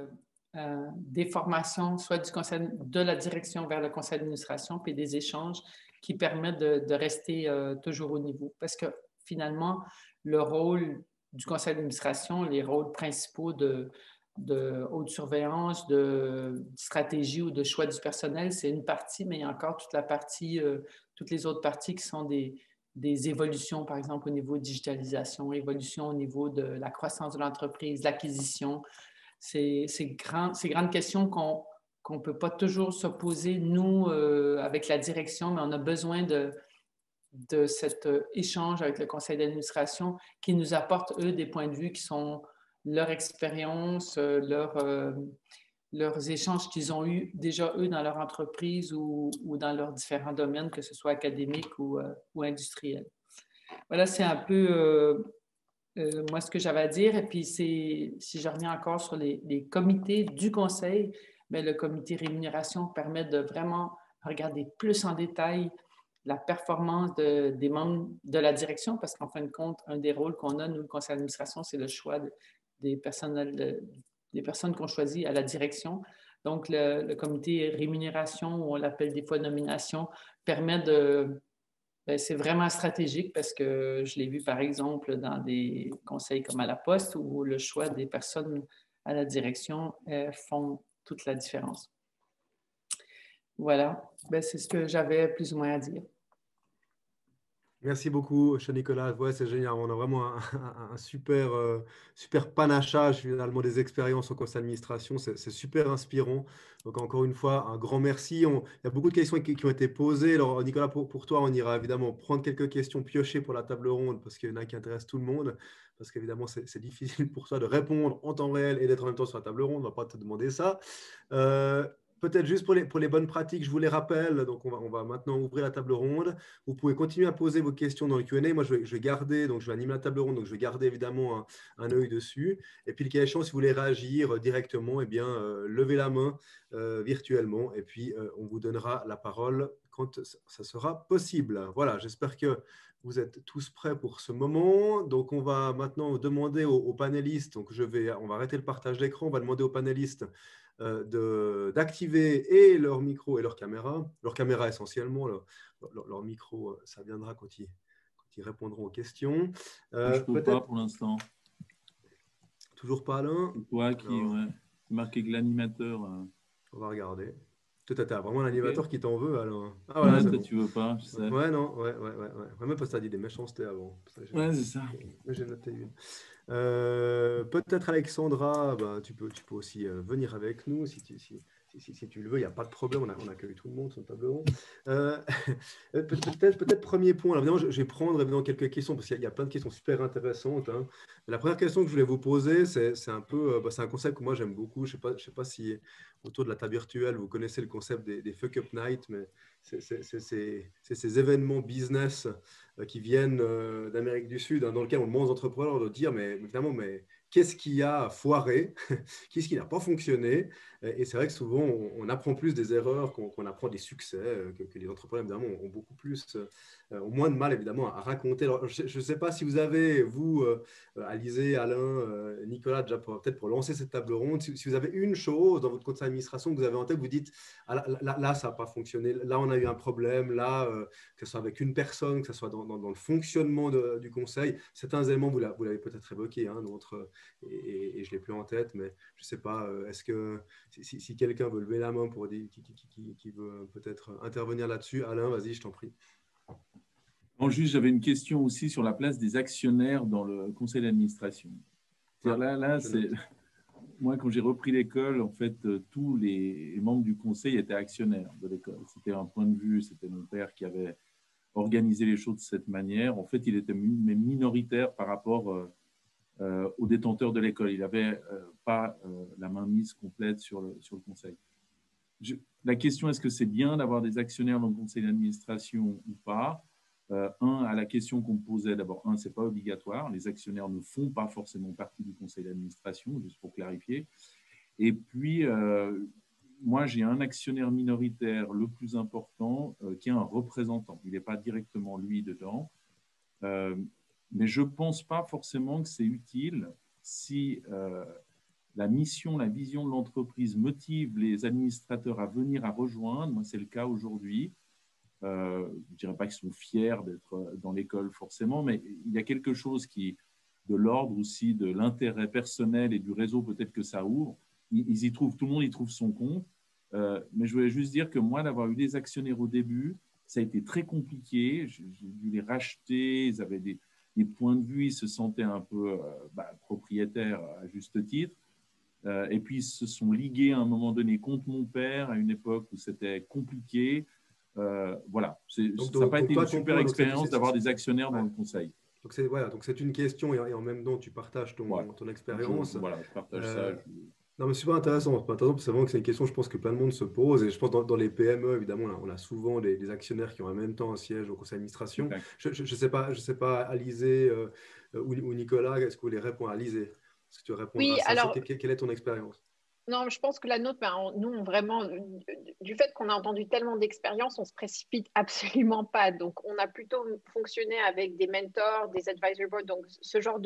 des formations, soit de la direction vers le conseil d'administration, puis des échanges qui permettent de rester toujours au niveau. Parce que finalement, le rôle du conseil d'administration, les rôles principaux de haute surveillance, de stratégie ou de choix du personnel, c'est une partie, mais il y a encore toute la partie, toutes les autres parties qui sont des évolutions, par exemple, au niveau de digitalisation, évolution au niveau de la croissance de l'entreprise, l'acquisition. Ces grandes questions qu'on ne peut pas toujours se poser, nous, avec la direction, mais on a besoin de cet échange avec le conseil d'administration qui nous apporte, eux, des points de vue qui sont leur expérience, leurs échanges qu'ils ont eus déjà, eux, dans leur entreprise ou dans leurs différents domaines, que ce soit académique ou industriel. Voilà, c'est un peu moi ce que j'avais à dire. Et puis, si je reviens encore sur les comités du conseil, bien, le comité rémunération permet de vraiment regarder plus en détail la performance des membres de la direction, parce qu'en fin de compte, un des rôles qu'on a, nous, le conseil d'administration, c'est le choix des personnes qu'on choisit à la direction. Donc, le comité rémunération, ou on l'appelle des fois nomination, permet c'est vraiment stratégique parce que je l'ai vu, par exemple, dans des conseils comme à la Poste où le choix des personnes à la direction font toute la différence. Voilà, c'est ce que j'avais plus ou moins à dire. Merci beaucoup, cher Nicolas. Ouais, c'est génial. On a vraiment un super, super panachage finalement des expériences en conseil d'administration. C'est super inspirant. Donc, encore une fois, un grand merci. Il y a beaucoup de questions qui ont été posées. Alors, Nicolas, pour toi, on ira évidemment prendre quelques questions piochées pour la table ronde parce qu'il y en a qui intéressent tout le monde. Parce qu'évidemment, c'est difficile pour toi de répondre en temps réel et d'être en même temps sur la table ronde. On ne va pas te demander ça. Peut-être juste pour les bonnes pratiques, je vous les rappelle. Donc, on va maintenant ouvrir la table ronde. Vous pouvez continuer à poser vos questions dans le Q&A. Moi, je vais garder, donc je vais animer la table ronde, donc je vais garder évidemment un œil dessus. Et puis, le cas échéant, si vous voulez réagir directement, eh bien, levez la main virtuellement et puis on vous donnera la parole quand ça sera possible. Voilà, j'espère que vous êtes tous prêts pour ce moment. Donc, on va maintenant demander aux panélistes, donc on va arrêter le partage d'écran, on va demander aux panélistes d'activer et leur micro et leur caméra essentiellement, leur micro, ça viendra quand ils répondront aux questions. Je ne peux pas pour l'instant. Toujours pas, Alain? C'est toi qui, ouais, c'est marqué que l'animateur... On va regarder. Toi, tu as vraiment l'animateur qui t'en veut, Alain. Ah voilà, toi, tu veux pas, je sais. Ouais, non, ouais. Même parce que tu as dit des méchancetés avant. Ouais, c'est ça. J'ai noté une. Peut-être Alexandra, tu peux aussi venir avec nous si tu le veux, il n'y a pas de problème, on accueille tout le monde sur le table ronde. Peut-être premier point, alors évidemment, je vais prendre évidemment quelques questions parce qu'il y a plein de questions super intéressantes. Hein. La première question que je voulais vous poser, c'est un peu, c'est un concept que moi j'aime beaucoup. Je sais pas si autour de la table virtuelle vous connaissez le concept des fuck up night, mais c'est ces événements business qui viennent d'Amérique du Sud, hein, dans lequel on demande aux entrepreneurs de dire, mais évidemment, mais qu'est-ce qui a foiré, qu'est-ce qui n'a pas fonctionné. Et c'est vrai que souvent, on apprend plus des erreurs qu'on apprend des succès, que les entrepreneurs, évidemment, ont beaucoup plus, ont moins de mal, évidemment, à raconter. Alors, je ne sais pas si vous avez, vous, Alizé, Alain, Nicolas, déjà peut-être pour lancer cette table ronde, si vous avez une chose dans votre conseil d'administration que vous avez en tête, vous dites, ah, là ça n'a pas fonctionné, là, on a eu un problème, là, que ce soit avec une personne, que ce soit dans le fonctionnement du conseil. Certains éléments, vous l'avez peut-être évoqué, hein, et je ne l'ai plus en tête, mais je ne sais pas, est-ce que si quelqu'un veut lever la main pour dire qui veut peut-être intervenir là-dessus, Alain, vas-y, je t'en prie. En juste, j'avais une question aussi sur la place des actionnaires dans le conseil d'administration. Moi, quand j'ai repris l'école, en fait, tous les membres du conseil étaient actionnaires de l'école. C'était un point de vue, c'était mon père qui avait organisé les choses de cette manière. En fait, il était minoritaire par rapport aux détenteurs de l'école. Il n'avait pas la mainmise complète sur le conseil. La question, est-ce que c'est bien d'avoir des actionnaires dans le conseil d'administration ou pas? À la question qu'on me posait, d'abord, ce n'est pas obligatoire. Les actionnaires ne font pas forcément partie du conseil d'administration, juste pour clarifier. Et puis, moi, j'ai un actionnaire minoritaire le plus important qui est un représentant. Il n'est pas directement lui dedans. Mais je ne pense pas forcément que c'est utile si la mission, la vision de l'entreprise motive les administrateurs à venir à rejoindre. Moi, c'est le cas aujourd'hui. Je ne dirais pas qu'ils sont fiers d'être dans l'école forcément, mais il y a quelque chose qui, de l'ordre aussi de l'intérêt personnel et du réseau peut-être que ça ouvre. Ils y trouvent, tout le monde y trouve son compte. Mais je voulais juste dire que moi, d'avoir eu des actionnaires au début, ça a été très compliqué. J'ai dû les racheter, ils avaient des points de vue, ils se sentaient un peu propriétaires à juste titre. Et puis, ils se sont ligués à un moment donné contre mon père à une époque où c'était compliqué. Voilà, ça n'a pas été une super expérience d'avoir des actionnaires dans le conseil. Donc c'est une question et en même temps tu partages ton expérience. Voilà, je partage ça. Non, mais c'est super intéressant. C'est vraiment que c'est une question, je pense que plein de monde se pose. Et je pense dans les PME, évidemment, on a souvent des actionnaires qui ont en même temps un siège au conseil d'administration. Je ne sais pas, Alizé ou Nicolas, est-ce que vous voulez répondre à Alizé? Est-ce que tu réponds à ça? Alors, quelle est ton expérience? Non, je pense que la nôtre, nous, vraiment, du fait qu'on a entendu tellement d'expériences, on ne se précipite absolument pas. Donc, on a plutôt fonctionné avec des mentors, des advisory boards, donc ce genre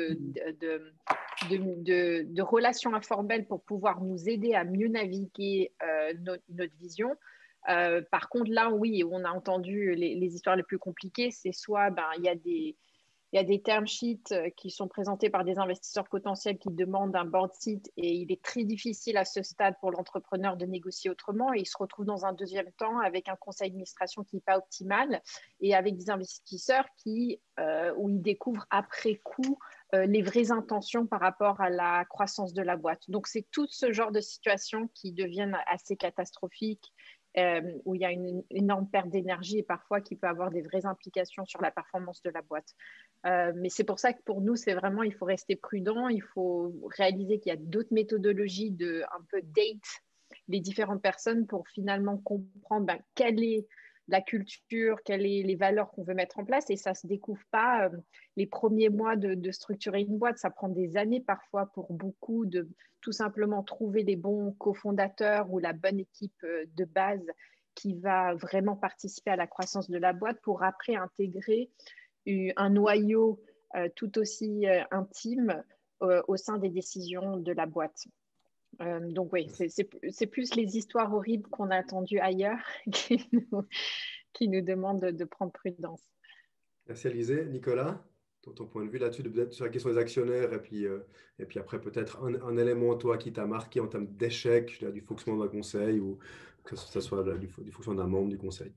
de relations informelles pour pouvoir nous aider à mieux naviguer notre vision. Par contre, là, oui, on a entendu les histoires les plus compliquées. C'est soit, il y a des term sheets qui sont présentés par des investisseurs potentiels qui demandent un board seat et il est très difficile à ce stade pour l'entrepreneur de négocier autrement et il se retrouve dans un deuxième temps avec un conseil d'administration qui n'est pas optimal et avec des investisseurs où ils découvrent après coup les vraies intentions par rapport à la croissance de la boîte. Donc, c'est tout ce genre de situations qui deviennent assez catastrophiques où il y a une énorme perte d'énergie et parfois qui peut avoir des vraies implications sur la performance de la boîte. Mais c'est pour ça que pour nous, c'est vraiment, il faut rester prudent, il faut réaliser qu'il y a d'autres méthodologies de un peu date les différentes personnes pour finalement comprendre quelle est la culture, quelles sont les valeurs qu'on veut mettre en place. Et ça ne se découvre pas les premiers mois de structurer une boîte. Ça prend des années parfois pour beaucoup de tout simplement trouver les bons cofondateurs ou la bonne équipe de base qui va vraiment participer à la croissance de la boîte pour après intégrer un noyau tout aussi intime au sein des décisions de la boîte. Donc oui, c'est plus les histoires horribles qu'on a entendues ailleurs qui nous demandent de prendre prudence. Merci Alizé. Nicolas, ton point de vue là-dessus, peut-être sur la question des actionnaires et puis après peut-être un élément toi qui t'a marqué en termes d'échec du fonctionnement d'un conseil ou que ce soit du fonctionnement d'un membre du conseil.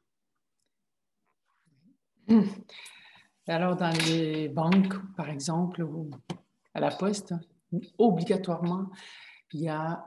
Alors dans les banques, par exemple, ou à la poste, obligatoirement, il y a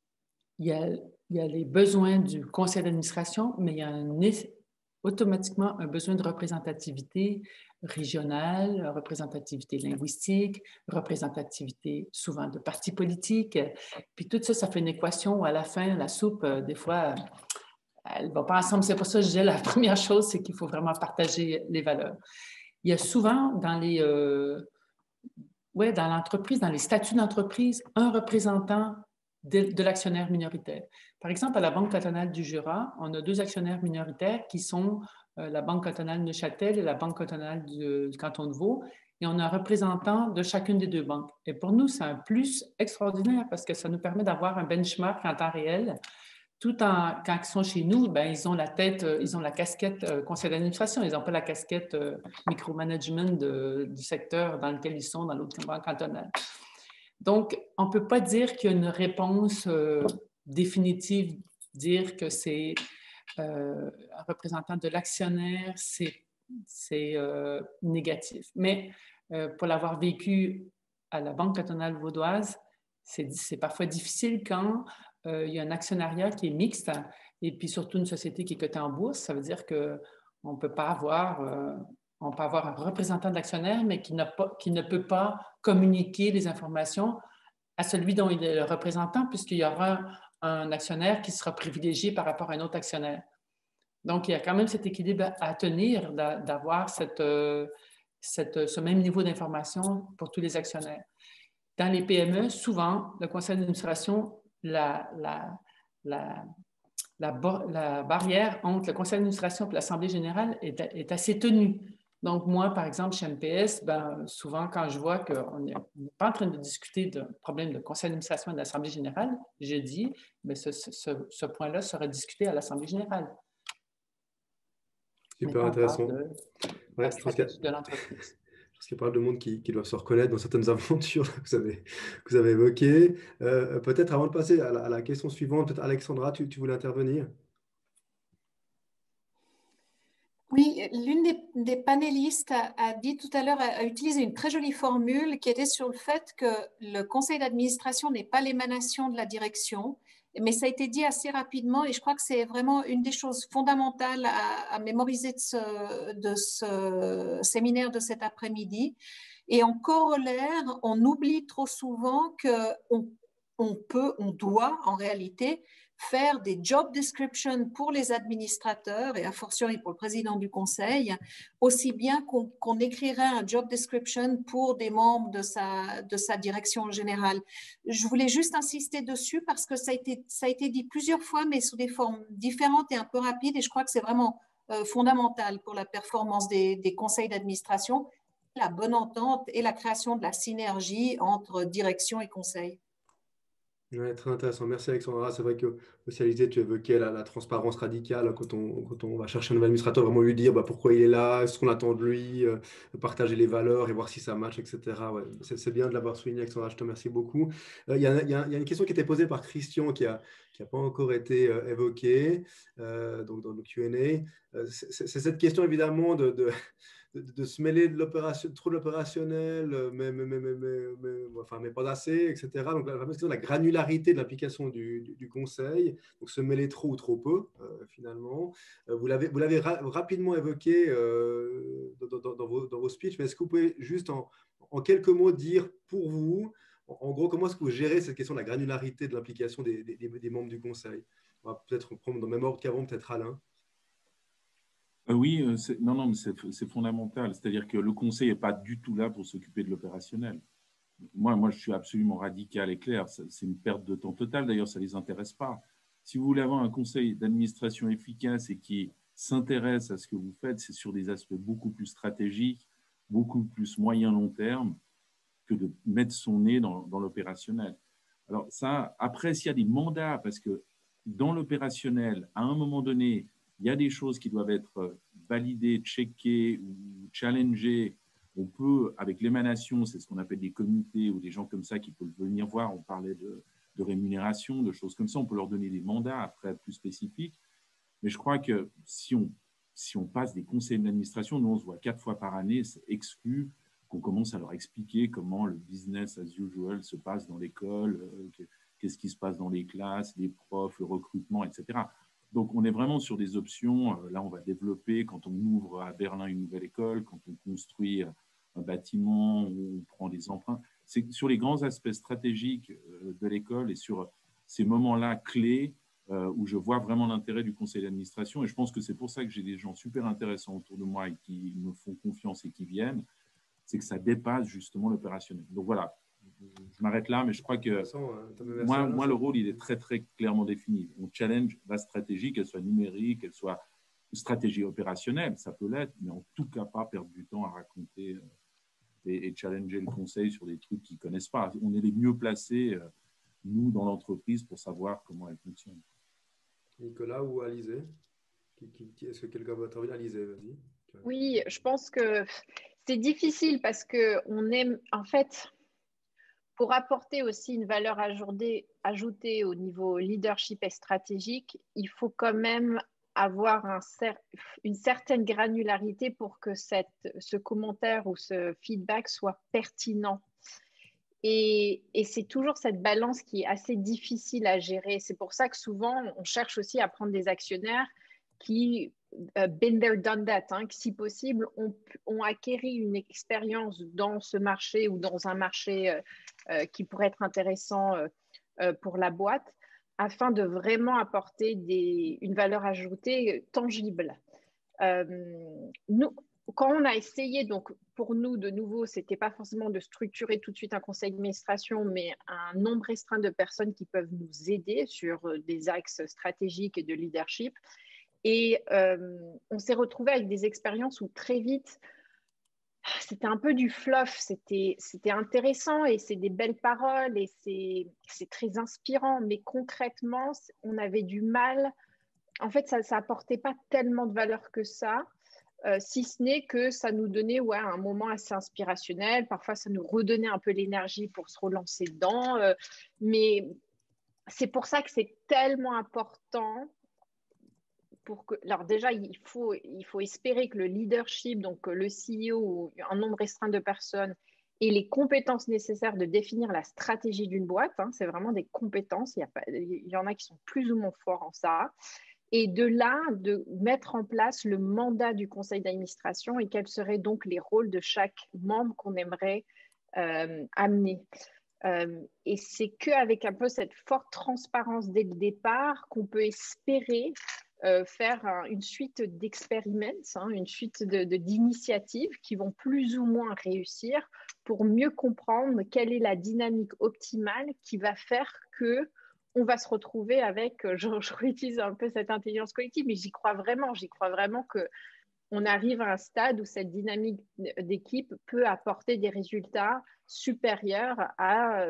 les besoins du conseil d'administration, mais il y a automatiquement un besoin de représentativité régionale, représentativité linguistique, représentativité souvent de partis politiques. Puis tout ça, ça fait une équation où à la fin, la soupe, des fois, elle ne va pas ensemble. C'est pour ça que je disais, la première chose, c'est qu'il faut vraiment partager les valeurs. Il y a souvent dans l'entreprise, dans les statuts d'entreprise, un représentant de l'actionnaire minoritaire. Par exemple, à la Banque cantonale du Jura, on a 2 actionnaires minoritaires qui sont la Banque cantonale de Neuchâtel et la Banque cantonale du canton de Vaud, et on a un représentant de chacune des 2 banques. Et pour nous, c'est un plus extraordinaire parce que ça nous permet d'avoir un benchmark en temps réel. Quand ils sont chez nous, ils ont la casquette conseil d'administration, ils n'ont pas la casquette micromanagement du secteur dans lequel ils sont dans l'autre banque cantonale. Donc, on ne peut pas dire qu'il y a une réponse définitive, dire que c'est un représentant de l'actionnaire, c'est c'est négatif. Mais pour l'avoir vécu à la Banque cantonale vaudoise, c'est parfois difficile quand il y a un actionnariat qui est mixte et puis surtout une société qui est cotée en bourse. Ça veut dire qu'on peut pas avoir, on peut avoir un représentant d'actionnaire, mais qui ne peut pas communiquer les informations à celui dont il est le représentant, puisqu'il y aura un actionnaire qui sera privilégié par rapport à un autre actionnaire. Donc, il y a quand même cet équilibre à tenir, d'avoir ce même niveau d'information pour tous les actionnaires. Dans les PME, souvent, le conseil d'administration, la barrière entre le conseil d'administration et l'Assemblée générale est assez ténue. Donc, moi, par exemple, chez MPS, souvent, quand je vois qu'on n'est pas en train de discuter d'un problème de conseil d'administration et de l'Assemblée générale, je dis, mais ce point-là sera discuté à l'Assemblée générale. Super intéressant. De la stratégie de l'entreprise. Parce qu'il y a pas mal de monde qui doivent se reconnaître dans certaines aventures que vous avez évoquées. Peut-être avant de passer à la question suivante, peut-être Alexandra, tu voulais intervenir? Oui, l'une des panélistes a dit tout à l'heure, a utilisé une très jolie formule qui était sur le fait que le conseil d'administration n'est pas l'émanation de la direction, mais ça a été dit assez rapidement et je crois que c'est vraiment une des choses fondamentales à mémoriser de ce séminaire de cet après-midi. Et en corollaire, on oublie trop souvent qu'on doit en réalité faire des job descriptions pour les administrateurs et a fortiori pour le président du conseil, aussi bien qu'on écrirait un job description pour des membres de sa direction générale. Je voulais juste insister dessus parce que ça a été dit plusieurs fois, mais sous des formes différentes et un peu rapides, et je crois que c'est vraiment fondamental pour la performance des conseils d'administration, la bonne entente et la création de la synergie entre direction et conseil. Ouais, très intéressant. Merci Alexandra. C'est vrai que aussi Alizé, tu évoquais la transparence radicale quand on va chercher un nouvel administrateur, vraiment lui dire pourquoi il est là, ce qu'on attend de lui, partager les valeurs et voir si ça match, etc. Ouais, c'est bien de l'avoir souligné, Alexandra. Je te remercie beaucoup. Il y a une question qui était posée par Christian qui a pas encore été évoquée donc dans le Q&A. C'est cette question évidemment de se mêler de l'opération, trop de l'opérationnel, mais pas assez, etc. Donc la fameuse question de la granularité de l'application du conseil, donc se mêler trop ou trop peu, finalement. Vous l'avez rapidement évoqué dans vos speeches, mais est-ce que vous pouvez juste en quelques mots dire pour vous, en gros, comment est-ce que vous gérez cette question de la granularité de l'implication des membres du conseil? On va peut-être prendre dans le même ordre qu'avant, peut-être Alain. Oui, non, mais c'est fondamental. C'est-à-dire que le conseil n'est pas du tout là pour s'occuper de l'opérationnel. Moi, je suis absolument radical et clair. C'est une perte de temps totale. D'ailleurs, ça ne les intéresse pas. Si vous voulez avoir un conseil d'administration efficace et qui s'intéresse à ce que vous faites, c'est sur des aspects beaucoup plus stratégiques, beaucoup plus moyen-long terme que de mettre son nez dans l'opérationnel. Alors ça, après, s'il y a des mandats, parce que dans l'opérationnel, à un moment donné, il y a des choses qui doivent être validées, checkées ou challengées. On peut, avec l'émanation, c'est ce qu'on appelle des comités ou des gens comme ça qui peuvent venir voir, on parlait de rémunération, de choses comme ça, on peut leur donner des mandats après plus spécifiques. Mais je crois que si on passe des conseils d'administration, nous on se voit 4 fois par année, c'est exclu qu'on commence à leur expliquer comment le business as usual se passe dans l'école, qu'est-ce qui se passe dans les classes, les profs, le recrutement, etc. Donc, on est vraiment sur des options. Là, on va développer quand on ouvre à Berlin une nouvelle école, quand on construit un bâtiment, on prend des emprunts. C'est sur les grands aspects stratégiques de l'école et sur ces moments-là clés où je vois vraiment l'intérêt du conseil d'administration. Et je pense que c'est pour ça que j'ai des gens super intéressants autour de moi et qui me font confiance et qui viennent. C'est que ça dépasse justement l'opérationnel. Donc voilà. Je m'arrête là, mais je crois que moi, le rôle, il est très, très clairement défini. On challenge la stratégie, qu'elle soit numérique, qu'elle soit stratégie opérationnelle, ça peut l'être, mais en tout cas pas perdre du temps à raconter et challenger le conseil sur des trucs qu'ils ne connaissent pas. On est les mieux placés, nous, dans l'entreprise, pour savoir comment elle fonctionne. Nicolas ou Alizé? Est-ce que quelqu'un veut intervenir? Alizé, vas-y. Oui, je pense que c'est difficile parce qu'on aime, en fait, pour apporter aussi une valeur ajoutée au niveau leadership et stratégique, il faut quand même avoir une certaine granularité pour que ce commentaire ou ce feedback soit pertinent. Et c'est toujours cette balance qui est assez difficile à gérer. C'est pour ça que souvent, on cherche aussi à prendre des actionnaires qui been there, done that, hein, qui, si possible, ont acquéri une expérience dans ce marché ou dans un marché qui pourrait être intéressant pour la boîte, afin de vraiment apporter une valeur ajoutée tangible. Nous, quand on a essayé, donc pour nous, de nouveau, ce n'était pas forcément de structurer tout de suite un conseil d'administration, mais un nombre restreint de personnes qui peuvent nous aider sur des axes stratégiques et de leadership. Et on s'est retrouvé avec des expériences où très vite, c'était un peu du fluff, c'était intéressant et c'est des belles paroles et c'est très inspirant, mais concrètement, on avait du mal. En fait, ça n'apportait pas tellement de valeur que ça. Si ce n'est que ça nous donnait un moment assez inspirationnel. Parfois, ça nous redonnait un peu l'énergie pour se relancer dedans. Mais c'est pour ça que c'est tellement important. Alors déjà, il faut espérer que le leadership, donc le CEO ou un nombre restreint de personnes, ait les compétences nécessaires de définir la stratégie d'une boîte. Hein. C'est vraiment des compétences. Il y en a qui sont plus ou moins forts en ça. Et de là, de mettre en place le mandat du conseil d'administration et quels seraient donc les rôles de chaque membre qu'on aimerait amener. Et c'est qu'avec un peu cette forte transparence dès le départ qu'on peut espérer faire une suite d'expériments, une suite d'initiatives qui vont plus ou moins réussir pour mieux comprendre quelle est la dynamique optimale qui va faire que on va se retrouver avec, je réutilise un peu cette intelligence collective, mais j'y crois vraiment qu'on arrive à un stade où cette dynamique d'équipe peut apporter des résultats supérieurs à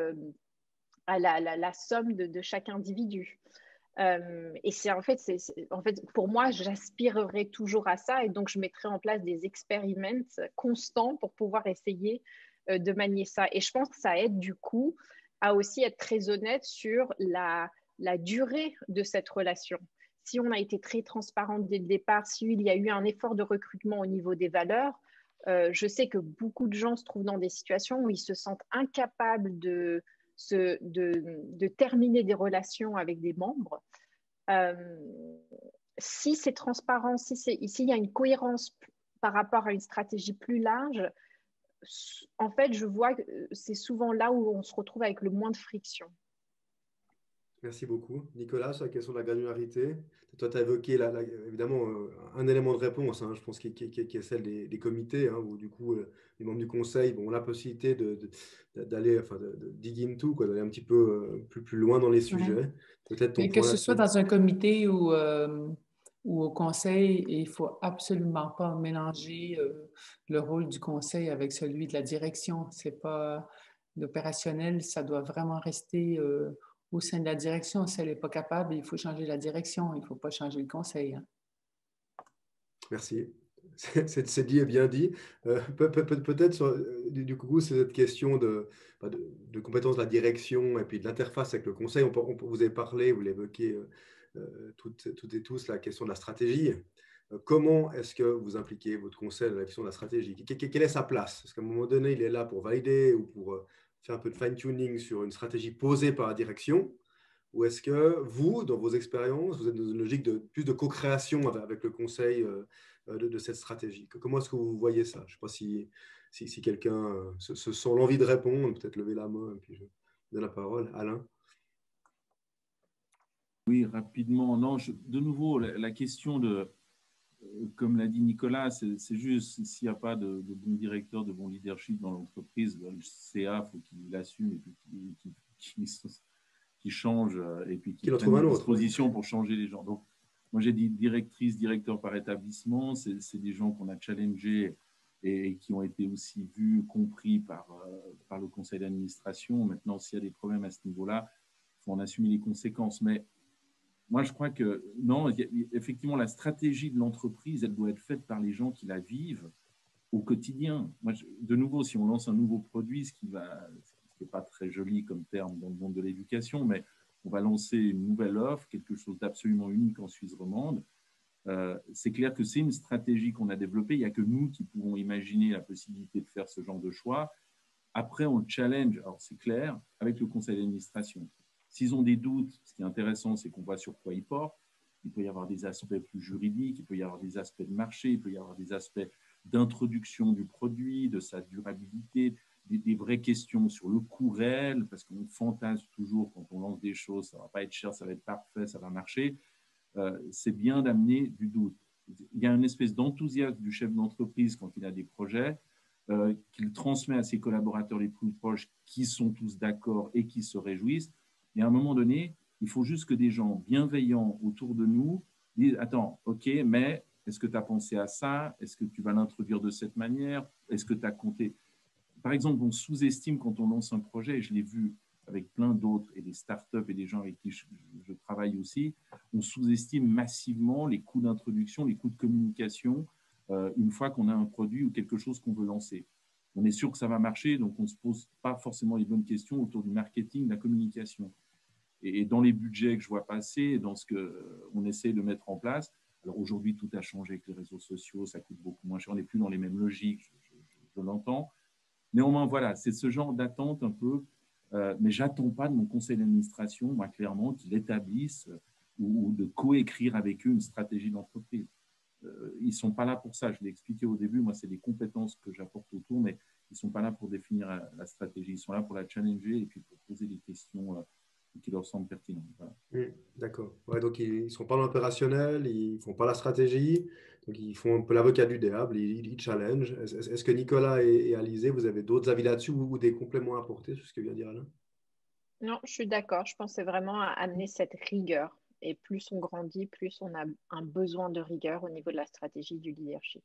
la somme de chaque individu. Et en fait, pour moi, j'aspirerais toujours à ça et donc je mettrai en place des expériments constants pour pouvoir essayer de manier ça. Et je pense que ça aide du coup à aussi être très honnête sur la durée de cette relation. Si on a été très transparente dès le départ, s'il y a eu un effort de recrutement au niveau des valeurs, je sais que beaucoup de gens se trouvent dans des situations où ils se sentent incapables de terminer des relations avec des membres. Si c'est transparent, s'il y a une cohérence par rapport à une stratégie plus large, en fait, je vois que c'est souvent là où on se retrouve avec le moins de friction. Merci beaucoup. Nicolas, sur la question de la granularité, toi, tu as évoqué évidemment un élément de réponse, hein, je pense, qui est celle des comités, hein, où du coup, les membres du conseil ont la possibilité d'aller, de dig into, d'aller un petit peu plus loin dans les sujets. Peut-être que ce soit dans un comité ou au conseil, il ne faut absolument pas mélanger le rôle du conseil avec celui de la direction. C'est pas l'opérationnel, ça doit vraiment rester au sein de la direction. Si elle n'est pas capable, il faut changer la direction, il ne faut pas changer le conseil. Hein. Merci. C'est dit et bien dit. Peut-être, du coup, c'est cette question de compétence de la direction et puis de l'interface avec le conseil. Vous avez parlé, vous l'évoquez toutes et tous, la question de la stratégie. Comment est-ce que vous impliquez votre conseil dans la question de la stratégie? Quelle est sa place? Est-ce qu'à un moment donné, il est là pour valider ou pour faire un peu de fine-tuning sur une stratégie posée par la direction? Ou est-ce que vous, dans vos expériences, vous êtes dans une logique de plus de co-création avec le conseil de cette stratégie? Comment est-ce que vous voyez ça? Je ne sais pas si quelqu'un se sent l'envie de répondre, peut-être lever la main et puis je donne la parole. Alain? Oui, rapidement. Non, de nouveau, la question de, comme l'a dit Nicolas, c'est juste s'il n'y a pas de bon directeur, de bon leadership dans l'entreprise, le CA, il faut qu'il l'assume et puis qu'il change et puis qu'il prenne des dispositions pour changer les gens. Donc, moi, j'ai dit directrice, directeur par établissement, c'est des gens qu'on a challengés et qui ont été aussi vus, compris par le conseil d'administration. Maintenant, s'il y a des problèmes à ce niveau-là, il faut en assumer les conséquences. Mais moi, je crois que non, effectivement, la stratégie de l'entreprise, elle doit être faite par les gens qui la vivent au quotidien. Moi, de nouveau, si on lance un nouveau produit, ce qui n'est pas très joli comme terme dans le monde de l'éducation, mais on va lancer une nouvelle offre, quelque chose d'absolument unique en Suisse romande. c'est clair que c'est une stratégie qu'on a développée. Il n'y a que nous qui pouvons imaginer la possibilité de faire ce genre de choix. Après, on challenge, alors c'est clair, avec le conseil d'administration. S'ils ont des doutes, ce qui est intéressant, c'est qu'on voit sur quoi ils portent. Il peut y avoir des aspects plus juridiques, il peut y avoir des aspects de marché, il peut y avoir des aspects d'introduction du produit, de sa durabilité, des vraies questions sur le coût réel, parce qu'on fantasme toujours quand on lance des choses, ça ne va pas être cher, ça va être parfait, ça va marcher. C'est bien d'amener du doute. Il y a une espèce d'enthousiasme du chef d'entreprise quand il a des projets, qu'il transmet à ses collaborateurs les plus proches qui sont tous d'accord et qui se réjouissent. Et à un moment donné, il faut juste que des gens bienveillants autour de nous disent « Attends, ok, mais est-ce que tu as pensé à ça? Est-ce que tu vas l'introduire de cette manière? Est-ce que tu as compté ?» Par exemple, on sous-estime quand on lance un projet, et je l'ai vu avec plein d'autres, et des startups et des gens avec qui je travaille aussi, on sous-estime massivement les coûts d'introduction, les coûts de communication, une fois qu'on a un produit ou quelque chose qu'on veut lancer. On est sûr que ça va marcher, donc on ne se pose pas forcément les bonnes questions autour du marketing, de la communication. Et dans les budgets que je vois passer, dans ce qu'on essaie de mettre en place, alors aujourd'hui, tout a changé avec les réseaux sociaux, ça coûte beaucoup moins cher, on n'est plus dans les mêmes logiques, je l'entends. Néanmoins, voilà, c'est ce genre d'attente un peu, mais je n'attends pas de mon conseil d'administration, moi, clairement, qu'il établisse ou de coécrire avec eux une stratégie d'entreprise. Ils ne sont pas là pour ça, je l'ai expliqué au début, moi, c'est des compétences que j'apporte autour, mais ils ne sont pas là pour définir la stratégie, ils sont là pour la challenger et puis pour poser des questions qui leur semblent pertinentes. Voilà. D'accord. Ouais, donc, ils ne sont pas dans l'opérationnel, ils ne font pas la stratégie, donc ils font un peu l'avocat du diable, ils challenge. Est-ce que Nicolas et Alizé, vous avez d'autres avis là-dessus ou des compléments à apporter sur ce que vient de dire Alain? Non, je suis d'accord. Je pense que c'est vraiment à amener cette rigueur. Et plus on grandit, plus on a un besoin de rigueur au niveau de la stratégie du leadership.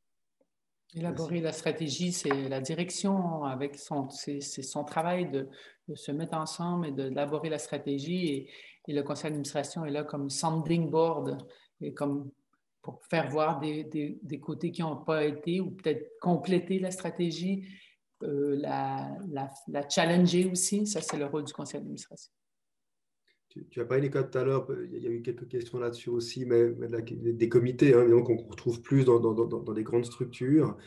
Élaborer la stratégie, c'est la direction, c'est son travail de se mettre ensemble et d'élaborer la stratégie. Et le conseil d'administration est là comme sounding board, et comme pour faire voir des côtés qui n'ont pas été, ou peut-être compléter la stratégie, la challenger aussi. Ça, c'est le rôle du conseil d'administration. Tu as parlé, Nicolas, tout à l'heure, il y a eu quelques questions là-dessus aussi, mais des comités, hein, qu'on retrouve plus dans les grandes structures.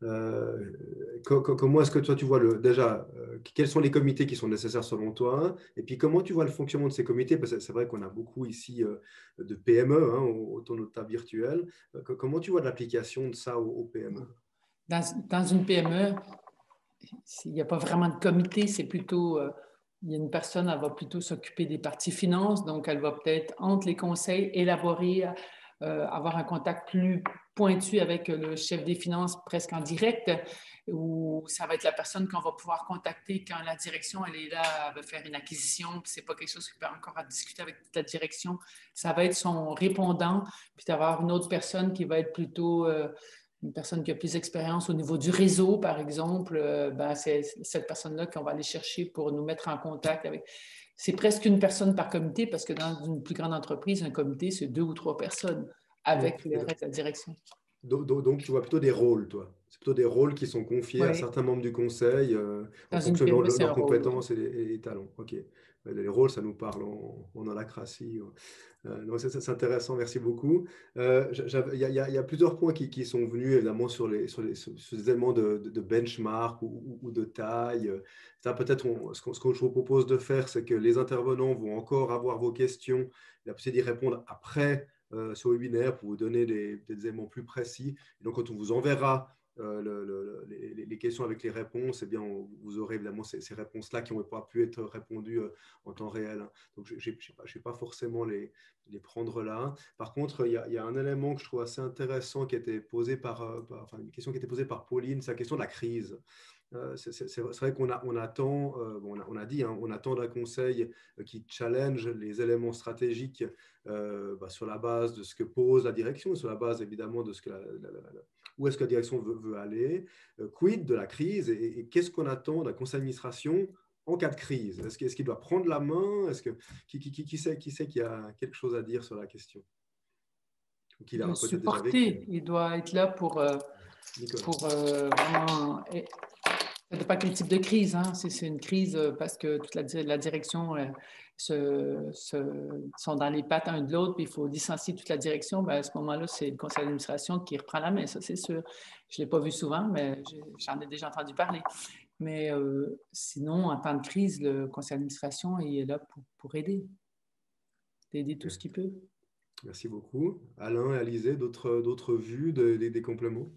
Comment est-ce que toi, tu vois déjà, quels sont les comités qui sont nécessaires selon toi? Et puis, comment tu vois le fonctionnement de ces comités? Parce que c'est vrai qu'on a beaucoup ici de PME, hein, autour de notre table virtuelle. Comment tu vois l'application de ça aux PME? Dans une PME, il n'y a pas vraiment de comité, c'est plutôt... il y a une personne, elle va plutôt s'occuper des parties finances, donc elle va peut-être, entre les conseils, élaborer, avoir un contact plus pointu avec le chef des finances presque en direct, ou ça va être la personne qu'on va pouvoir contacter quand la direction, elle est là, elle va faire une acquisition, puis c'est pas quelque chose qui peut encore à discuter avec la direction. Ça va être son répondant, puis d'avoir une autre personne qui va être plutôt... une personne qui a plus d'expérience au niveau du réseau, par exemple, c'est cette personne-là qu'on va aller chercher pour nous mettre en contact avec. C'est presque une personne par comité, parce que dans une plus grande entreprise, un comité, c'est 2 ou 3 personnes avec le reste de la direction. Donc, tu vois plutôt des rôles, toi. C'est plutôt des rôles qui sont confiés à certains membres du conseil en fonction de leurs compétences et les talents. OK. Les rôles, ça nous parle en holacratie. Donc, c'est intéressant, merci beaucoup. Il y a plusieurs points qui sont venus, évidemment, sur ces éléments de benchmark ou de taille. Peut-être ce que je vous propose de faire, c'est que les intervenants vont encore avoir vos questions, la possibilité d'y répondre après ce webinaire pour vous donner des éléments plus précis. Et donc, quand on vous enverra les questions avec les réponses, eh bien, vous aurez évidemment ces réponses-là qui n'ont pas pu être répondues en temps réel. Donc, je ne vais pas forcément les prendre là. Par contre, il y a un élément que je trouve assez intéressant qui a été posé une question qui a été posée par Pauline, c'est la question de la crise. C'est vrai qu'on attend, on a dit, hein, on attend d'un conseil qui challenge les éléments stratégiques sur la base de ce que pose la direction, sur la base évidemment de ce que où est-ce que la direction veut aller, quid de la crise et qu'est-ce qu'on attend d'un conseil d'administration en cas de crise? Est-ce qu'il doit prendre la main? Qui sait qu'il y a quelque chose à dire sur la question? Il doit supporter, il doit être là pour vraiment Ça ne dépend pas quel type de crise. Hein. C'est une crise parce que toute la direction sont dans les pattes un de l'autre, puis il faut licencier toute la direction. Ben, à ce moment-là, c'est le conseil d'administration qui reprend la main, ça c'est sûr. Je ne l'ai pas vu souvent, mais j'en ai déjà entendu parler. Mais sinon, en temps de crise, le conseil d'administration il est là pour aider tout ce qu'il peut. Merci beaucoup. Alain et Alizé, d'autres vues, des compléments?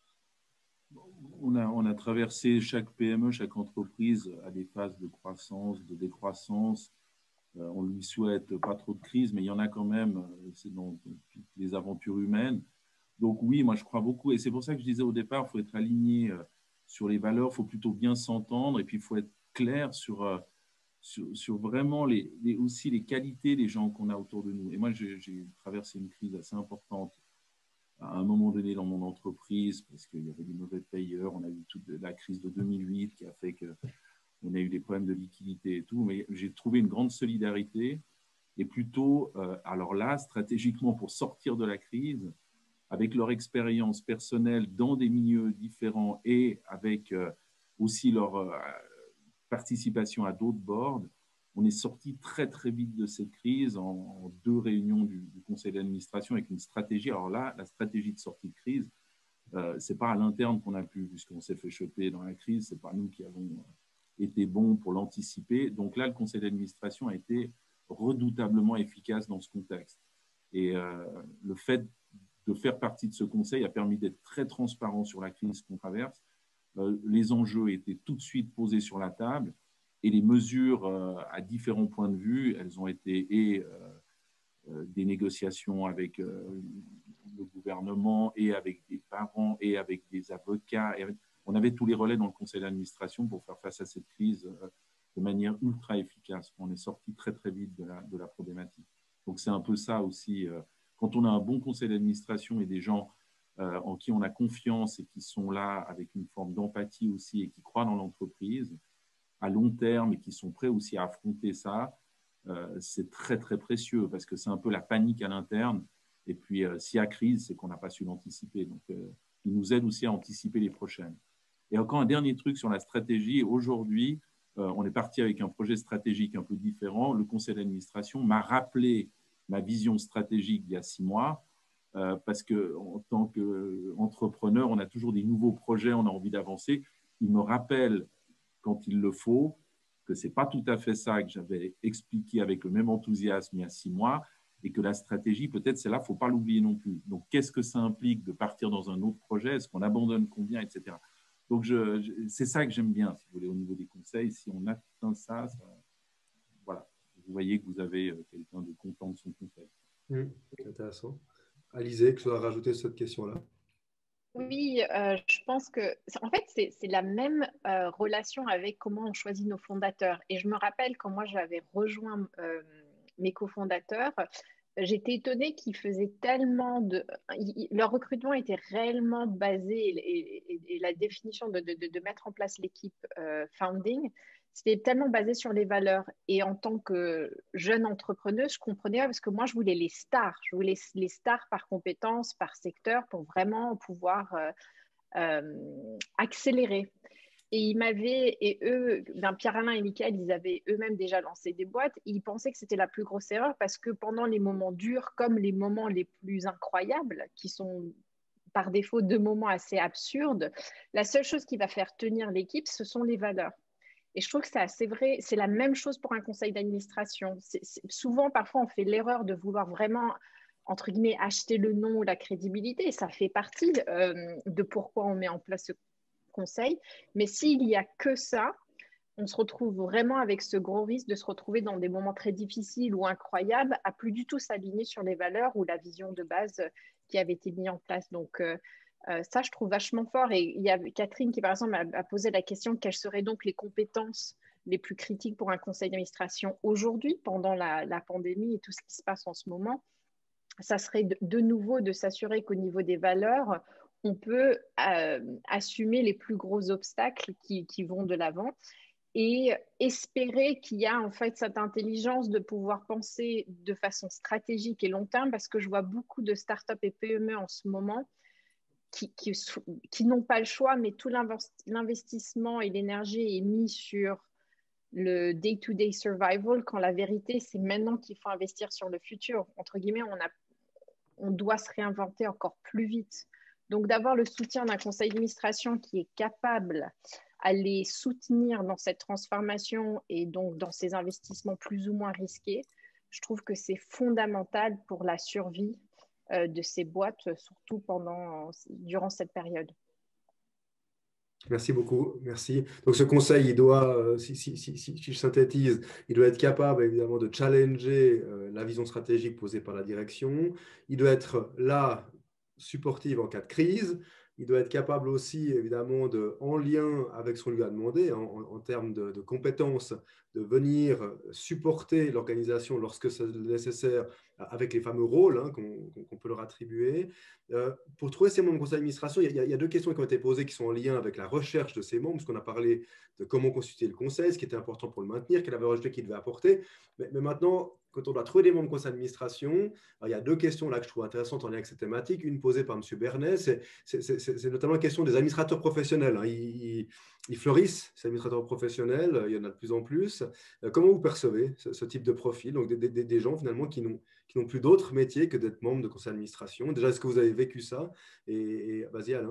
On a traversé chaque PME, chaque entreprise à des phases de croissance, de décroissance. On lui souhaite pas trop de crise, mais il y en a quand même. C'est dans toutes les aventures humaines. Donc oui, moi je crois beaucoup. Et c'est pour ça que je disais au départ, il faut être aligné sur les valeurs, il faut plutôt bien s'entendre. Et puis il faut être clair sur vraiment aussi les qualités des gens qu'on a autour de nous. Et moi, j'ai traversé une crise assez importante à un moment donné dans mon entreprise, parce qu'il y avait des mauvais payeurs, on a eu toute la crise de 2008 qui a fait qu'on a eu des problèmes de liquidité et tout, mais j'ai trouvé une grande solidarité et plutôt, alors là, stratégiquement pour sortir de la crise, avec leur expérience personnelle dans des milieux différents et avec aussi leur participation à d'autres boards, on est sorti très, très vite de cette crise en 2 réunions du conseil d'administration avec une stratégie. Alors là, la stratégie de sortie de crise, ce n'est pas à l'interne qu'on a pu, puisqu'on s'est fait choper dans la crise, ce n'est pas nous qui avons été bons pour l'anticiper. Donc là, le conseil d'administration a été redoutablement efficace dans ce contexte. Et le fait de faire partie de ce conseil a permis d'être très transparent sur la crise qu'on traverse. Les enjeux étaient tout de suite posés sur la table. Et les mesures, à différents points de vue, elles ont été des négociations avec le gouvernement et avec des parents et avec des avocats. On avait tous les relais dans le conseil d'administration pour faire face à cette crise de manière ultra efficace. On est sorti très, très vite de la problématique. Donc, c'est un peu ça aussi. Quand on a un bon conseil d'administration et des gens en qui on a confiance et qui sont là avec une forme d'empathie aussi et qui croient dans l'entreprise, à long terme et qui sont prêts aussi à affronter ça, c'est très, très précieux parce que c'est un peu la panique à l'interne. Et puis, s'il y a crise, c'est qu'on n'a pas su l'anticiper. Donc, il nous aide aussi à anticiper les prochaines. Et encore un dernier truc sur la stratégie. Aujourd'hui, on est parti avec un projet stratégique un peu différent. Le conseil d'administration m'a rappelé ma vision stratégique d'il y a 6 mois parce qu'en tant qu'entrepreneur, on a toujours des nouveaux projets, on a envie d'avancer. Il me rappelle quand il le faut, que ce n'est pas tout à fait ça que j'avais expliqué avec le même enthousiasme il y a 6 mois, et que la stratégie, peut-être, c'est là, il ne faut pas l'oublier non plus. Donc, qu'est-ce que ça implique de partir dans un autre projet? Est-ce qu'on abandonne combien, etc. Donc, c'est ça que j'aime bien, si vous voulez, au niveau des conseils. Si on atteint ça, voilà, vous voyez que vous avez quelqu'un de content de son conseil. C'est intéressant. Alizé, que tu as rajouté cette question-là? Oui, je pense que, en fait, c'est la même relation avec comment on choisit nos fondateurs. Et je me rappelle quand moi j'avais rejoint mes cofondateurs, j'étais étonnée qu'ils faisaient tellement leur recrutement était réellement basé et la définition de mettre en place l'équipe founding, c'était tellement basé sur les valeurs. Et en tant que jeune entrepreneuse, je comprenais parce que moi, je voulais les stars. Je voulais les stars par compétence, par secteur, pour vraiment pouvoir accélérer. Et eux, Pierre-Alain et Mickaël, ils avaient eux-mêmes déjà lancé des boîtes. Ils pensaient que c'était la plus grosse erreur parce que pendant les moments durs, comme les moments les plus incroyables, qui sont par défaut 2 moments assez absurdes, la seule chose qui va faire tenir l'équipe, ce sont les valeurs. Et je trouve que c'est assez vrai. C'est la même chose pour un conseil d'administration. Souvent, parfois, on fait l'erreur de vouloir vraiment, entre guillemets, acheter le nom ou la crédibilité. Et ça fait partie de pourquoi on met en place ce conseil. Mais s'il n'y a que ça, on se retrouve vraiment avec ce gros risque de se retrouver dans des moments très difficiles ou incroyables, à plus du tout s'aligner sur les valeurs ou la vision de base qui avait été mise en place. Donc, ça, je trouve vachement fort. Et il y a Catherine qui, par exemple, a posé la question quelles seraient donc les compétences les plus critiques pour un conseil d'administration aujourd'hui, pendant la pandémie et tout ce qui se passe en ce moment. Ça serait de nouveau de s'assurer qu'au niveau des valeurs, on peut assumer les plus gros obstacles qui vont de l'avant et espérer qu'il y a en fait cette intelligence de pouvoir penser de façon stratégique et long terme, parce que je vois beaucoup de startups et PME en ce moment qui n'ont pas le choix, mais tout l'investissement et l'énergie est mis sur le day-to-day survival, quand la vérité, c'est maintenant qu'il faut investir sur le futur. Entre guillemets, on doit se réinventer encore plus vite. Donc, d'avoir le soutien d'un conseil d'administration qui est capable à les soutenir dans cette transformation et donc dans ces investissements plus ou moins risqués, je trouve que c'est fondamental pour la survie de ces boîtes, surtout durant cette période. Merci beaucoup, merci. Donc ce conseil, il doit, si je synthétise, il doit être capable évidemment de challenger la vision stratégique posée par la direction. Il doit être là, supportive en cas de crise. Il doit être capable aussi, évidemment, en lien avec ce qu'on lui a demandé, en termes de compétences, de venir supporter l'organisation lorsque c'est nécessaire, avec les fameux rôles qu'on peut leur attribuer. Pour trouver ces membres du conseil d'administration, il y a deux questions qui ont été posées qui sont en lien avec la recherche de ces membres, parce qu'on a parlé de comment constituer le conseil, ce qui était important pour le maintenir, quelle valeur ajoutée qu'il devait apporter. Mais maintenant, quand on doit trouver des membres du conseil d'administration, il y a deux questions là que je trouve intéressantes en lien avec cette thématique. Une posée par M. Bernet, c'est notamment la question des administrateurs professionnels. Ils fleurissent, ces administrateurs professionnels, il y en a de plus en plus. Comment vous percevez ce type de profil, donc des gens finalement qui n'ont plus d'autre métier que d'être membres de conseil d'administration? Déjà, est-ce que vous avez vécu ça? Et vas-y, Alain.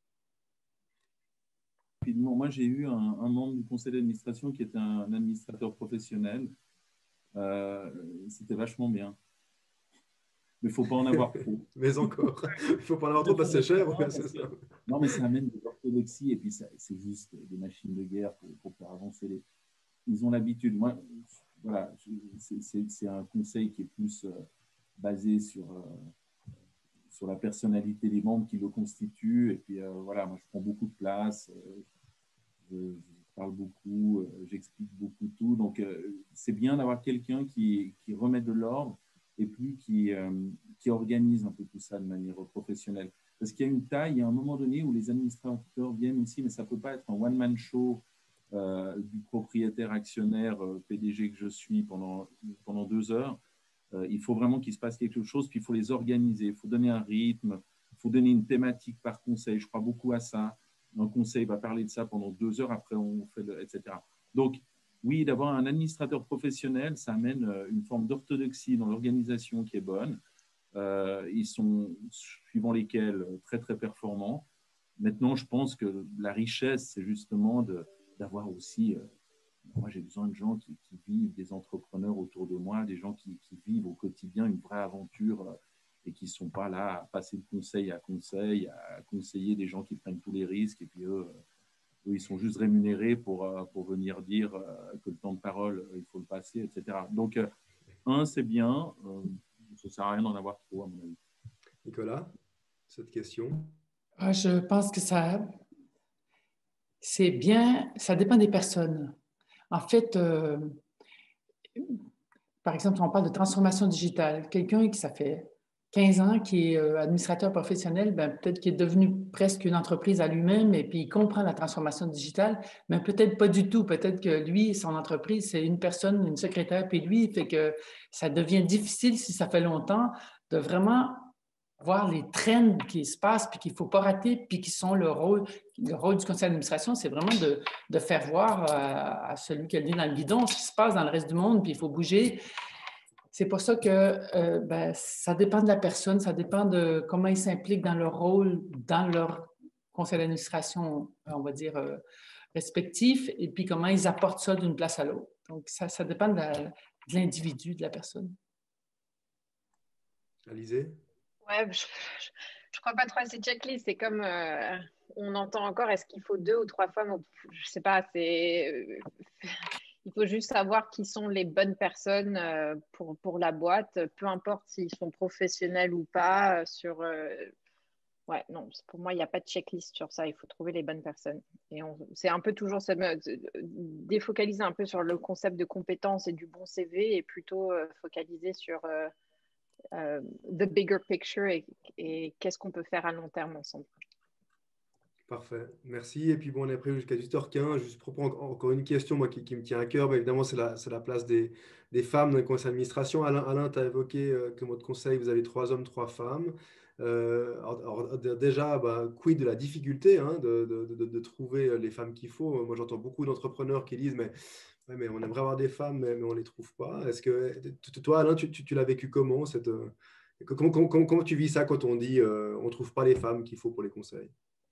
Moi, j'ai eu un membre du conseil d'administration qui était un administrateur professionnel. C'était vachement bien. Mais il ne faut pas en avoir trop. Mais encore, il ne faut pas en avoir trop parce que c'est cher. Non, mais ça amène de l'orthodoxie et puis c'est juste des machines de guerre pour faire avancer les... Ils ont l'habitude. Moi, voilà, c'est un conseil qui est plus basé sur la personnalité des membres qui le constituent. Et puis voilà, moi je prends beaucoup de place, je parle beaucoup, j'explique beaucoup tout. Donc c'est bien d'avoir quelqu'un qui remet de l'ordre et puis qui organise un peu tout ça de manière professionnelle. Parce qu'il y a une taille, il y a un moment donné où les administrateurs viennent aussi, mais ça ne peut pas être un one-man show du propriétaire actionnaire PDG que je suis pendant 2 heures. Il faut vraiment qu'il se passe quelque chose, puis il faut les organiser, il faut donner un rythme, il faut donner une thématique par conseil. Je crois beaucoup à ça. Un conseil va parler de ça pendant 2 heures, après on fait etc. Donc, oui, d'avoir un administrateur professionnel, ça amène une forme d'orthodoxie dans l'organisation qui est bonne. Ils sont, suivant lesquels, très, très performants. Maintenant, je pense que la richesse, c'est justement d'avoir aussi... moi, j'ai besoin de gens qui vivent, des entrepreneurs autour de moi, des gens qui vivent au quotidien une vraie aventure et qui ne sont pas là à passer de conseil à conseil, à conseiller des gens qui prennent tous les risques. Et puis eux ils sont juste rémunérés pour venir dire que le temps de parole, il faut le passer, etc. Donc, c'est bien. Ça ne sert à rien d'en avoir trop, à mon avis. Nicolas, cette question? Je pense que c'est bien, ça dépend des personnes. En fait, par exemple, on parle de transformation digitale. Quelqu'un qui, ça fait 15 ans, qui est administrateur professionnel, peut-être qu'il est devenu presque une entreprise à lui-même et puis il comprend la transformation digitale, mais peut-être pas du tout. Peut-être que lui, son entreprise, c'est une personne, une secrétaire, puis lui, fait que ça devient difficile, si ça fait longtemps, de vraiment voir les trends qui se passent puis qu'il ne faut pas rater puis qui sont le rôle du conseil d'administration, c'est vraiment de faire voir à celui qui est dans le guidon ce qui se passe dans le reste du monde puis il faut bouger. C'est pour ça que ça dépend de la personne, ça dépend de comment ils s'impliquent dans leur rôle, dans leur conseil d'administration, on va dire, respectif, et puis comment ils apportent ça d'une place à l'autre. Donc, ça dépend de l'individu, de la personne. Alizée? Ouais, je crois pas trop à ces checklists. C'est comme, on entend encore, est-ce qu'il faut 2 ou 3 femmes? Je sais pas, il faut juste savoir qui sont les bonnes personnes pour la boîte, peu importe s'ils sont professionnels ou pas. Ouais, non, pour moi, il n'y a pas de checklist sur ça. Il faut trouver les bonnes personnes. Et c'est un peu toujours défocaliser un peu sur le concept de compétences et du bon CV et plutôt focaliser sur the bigger picture et qu'est-ce qu'on peut faire à long terme ensemble. Parfait, merci. Et puis bon, on est prévu jusqu'à 18h15. Juste pour prendre encore une question moi, qui me tient à cœur, mais évidemment, c'est la place des femmes dans le conseil d'administration. Alain, tu as évoqué que votre conseil, vous avez 3 hommes, 3 femmes. Déjà, quid de la difficulté hein, de trouver les femmes qu'il faut. Moi, j'entends beaucoup d'entrepreneurs qui disent, mais on aimerait avoir des femmes, mais on ne les trouve pas. Est-ce que toi, Alain, tu l'as vécu comment comment tu vis ça quand on dit on ne trouve pas les femmes qu'il faut pour les conseils?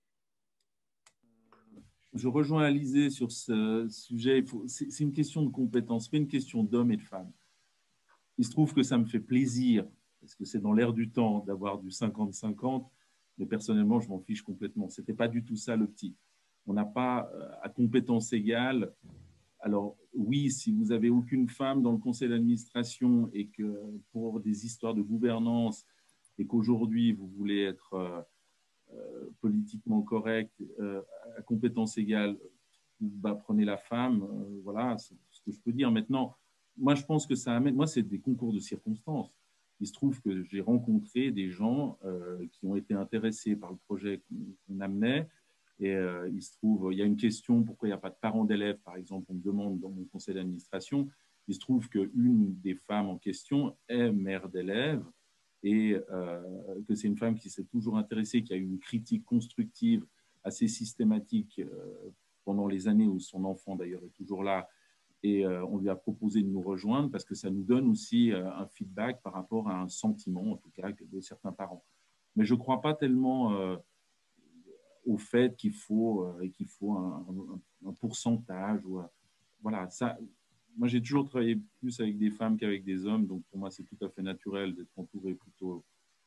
Je rejoins Alizé sur ce sujet. C'est une question de compétence, pas une question d'hommes et de femmes. Il se trouve que ça me fait plaisir, parce que c'est dans l'air du temps d'avoir du 50-50, mais personnellement, je m'en fiche complètement. Ce n'était pas du tout ça l'optique. On n'a pas à compétence égale. Alors oui, si vous n'avez aucune femme dans le conseil d'administration et que pour des histoires de gouvernance et qu'aujourd'hui vous voulez être politiquement correct, à compétence égale, prenez la femme, voilà, c'est ce que je peux dire. Maintenant, moi je pense que ça amène, moi c'est des concours de circonstances. Il se trouve que j'ai rencontré des gens qui ont été intéressés par le projet qu'on amenait. Et il se trouve, il y a une question, pourquoi il n'y a pas de parents d'élèves, par exemple, on me demande dans mon conseil d'administration. Il se trouve qu'une des femmes en question est mère d'élèves et que c'est une femme qui s'est toujours intéressée, qui a eu une critique constructive assez systématique pendant les années où son enfant, d'ailleurs, est toujours là. Et on lui a proposé de nous rejoindre parce que ça nous donne aussi un feedback par rapport à un sentiment, en tout cas, de certains parents. Mais je ne crois pas tellement au fait qu'il faut un pourcentage. Voilà, ça, moi, j'ai toujours travaillé plus avec des femmes qu'avec des hommes, donc pour moi, c'est tout à fait naturel d'être entouré plutôt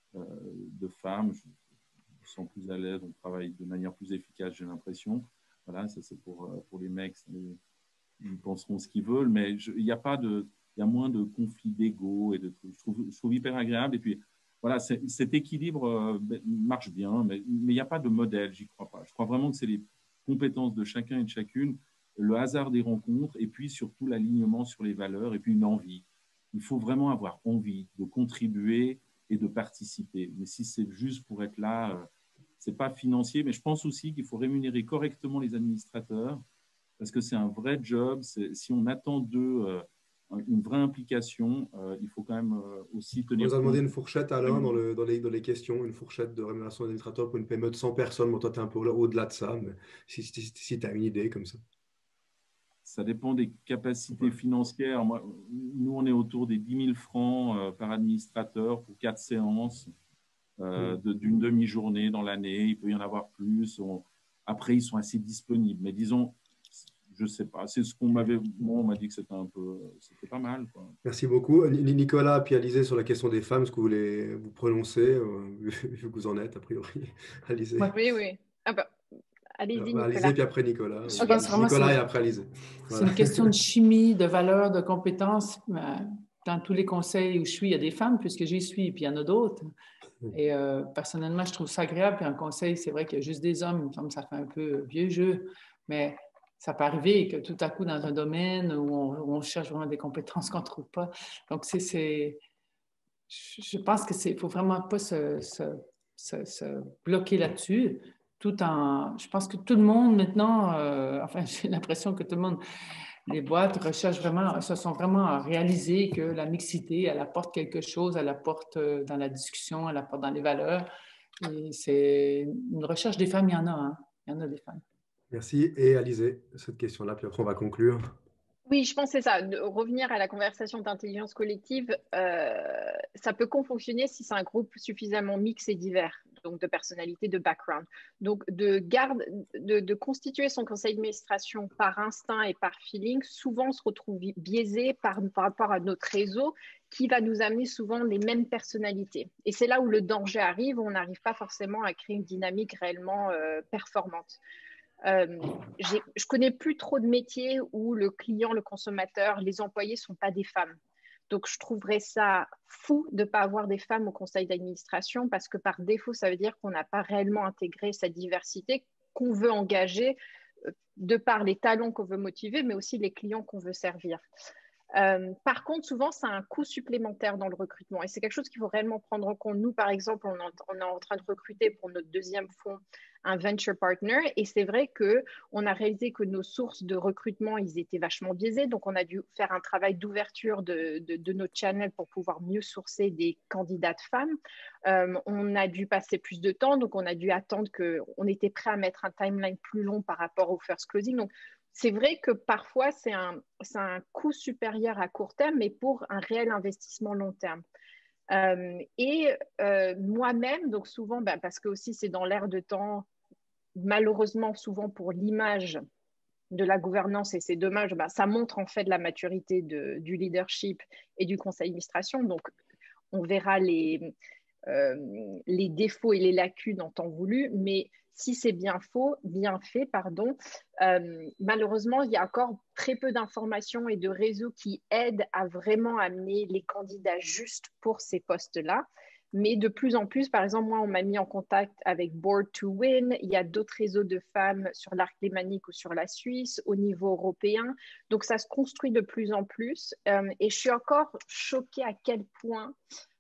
de femmes. Je me sens plus à l'aise, on travaille de manière plus efficace, j'ai l'impression. Voilà, ça c'est pour les mecs, ils penseront ce qu'ils veulent, mais il y a moins de conflits d'ego et de trucs. Je trouve hyper agréable. Et puis, voilà, cet équilibre marche bien, mais il n'y a pas de modèle, j'y crois pas. Je crois vraiment que c'est les compétences de chacun et de chacune, le hasard des rencontres, et puis surtout l'alignement sur les valeurs, et puis une envie. Il faut vraiment avoir envie de contribuer et de participer. Mais si c'est juste pour être là, ce n'est pas financier, mais je pense aussi qu'il faut rémunérer correctement les administrateurs, parce que c'est un vrai job. Si on attend d'eux une vraie implication, il faut quand même aussi tenir compte. On nous a demandé une fourchette, Alain, dans les questions, une fourchette de rémunération d'administrateur pour une PME de 100 personnes. Bon, toi, tu es un peu au-delà de ça, mais si tu as une idée comme ça. Ça dépend des capacités financières. Nous, on est autour des 10 000 francs par administrateur pour 4 séances d'une demi-journée dans l'année. Il peut y en avoir plus. Après, ils sont assez disponibles. Mais disons, je ne sais pas. C'est ce qu'on m'avait. Moi, on m'a dit que c'était pas mal, quoi. Merci beaucoup. Nicolas, puis Alizé, sur la question des femmes, est-ce que vous voulez vous prononcer, vu que vous en êtes, a priori? Alizé. Oui, oui. Ah bah. Allez-y, Nicolas. Alizé, puis après Nicolas. Je pense vraiment Nicolas et après Alizé. Voilà. C'est une question de chimie, de valeur, de compétences. Dans tous les conseils où je suis, il y a des femmes, puisque j'y suis, puis il y en a d'autres. Et personnellement, je trouve ça agréable. Puis en conseil, c'est vrai qu'il y a juste des hommes. Il me semble que ça fait un peu vieux jeu. Mais ça peut arriver que tout à coup, dans un domaine où on cherche vraiment des compétences qu'on ne trouve pas. Donc, je pense qu'il ne faut vraiment pas se bloquer là-dessus. Je pense que tout le monde maintenant, enfin j'ai l'impression que tout le monde, les boîtes se sont vraiment réalisées que la mixité, elle apporte quelque chose, elle apporte dans la discussion, elle apporte dans les valeurs. Et c'est une recherche des femmes, il y en a, hein. Il y en a des femmes. Merci. Et Alizé, cette question-là, puis après on va conclure. Oui, je pense que c'est ça. De revenir à la conversation d'intelligence collective, ça peut fonctionner si c'est un groupe suffisamment mix et divers, donc de personnalité, de background. Donc, de constituer son conseil d'administration par instinct et par feeling, souvent on se retrouve biaisé par rapport à notre réseau qui va nous amener souvent les mêmes personnalités. Et c'est là où le danger arrive, où on n'arrive pas forcément à créer une dynamique réellement performante. Je connais plus trop de métiers où le client, le consommateur, les employés ne sont pas des femmes. Donc, je trouverais ça fou de ne pas avoir des femmes au conseil d'administration parce que par défaut, ça veut dire qu'on n'a pas réellement intégré cette diversité qu'on veut engager de par les talents qu'on veut motiver, mais aussi les clients qu'on veut servir. Par contre, souvent, ça a un coût supplémentaire dans le recrutement et c'est quelque chose qu'il faut réellement prendre en compte. Nous, par exemple, on est en train de recruter pour notre deuxième fonds un venture partner et c'est vrai qu'on a réalisé que nos sources de recrutement, ils étaient vachement biaisées. Donc, on a dû faire un travail d'ouverture de notre channel pour pouvoir mieux sourcer des candidates femmes. On a dû passer plus de temps, donc on a dû attendre qu'on était prêt à mettre un timeline plus long par rapport au first closing. Donc, c'est vrai que parfois, c'est un coût supérieur à court terme, mais pour un réel investissement long terme. Moi-même, donc souvent, parce que aussi c'est dans l'air de temps, malheureusement souvent pour l'image de la gouvernance, et c'est dommage, ça montre en fait la maturité du leadership et du conseil d'administration. Donc, on verra les défauts et les lacunes en temps voulu, mais si c'est bien fait, malheureusement, il y a encore très peu d'informations et de réseaux qui aident à vraiment amener les candidats justes pour ces postes-là. Mais de plus en plus, par exemple, moi, on m'a mis en contact avec Board to Win. Il y a d'autres réseaux de femmes sur l'arc lémanique ou sur la Suisse, au niveau européen. Donc, ça se construit de plus en plus. Et je suis encore choquée à quel point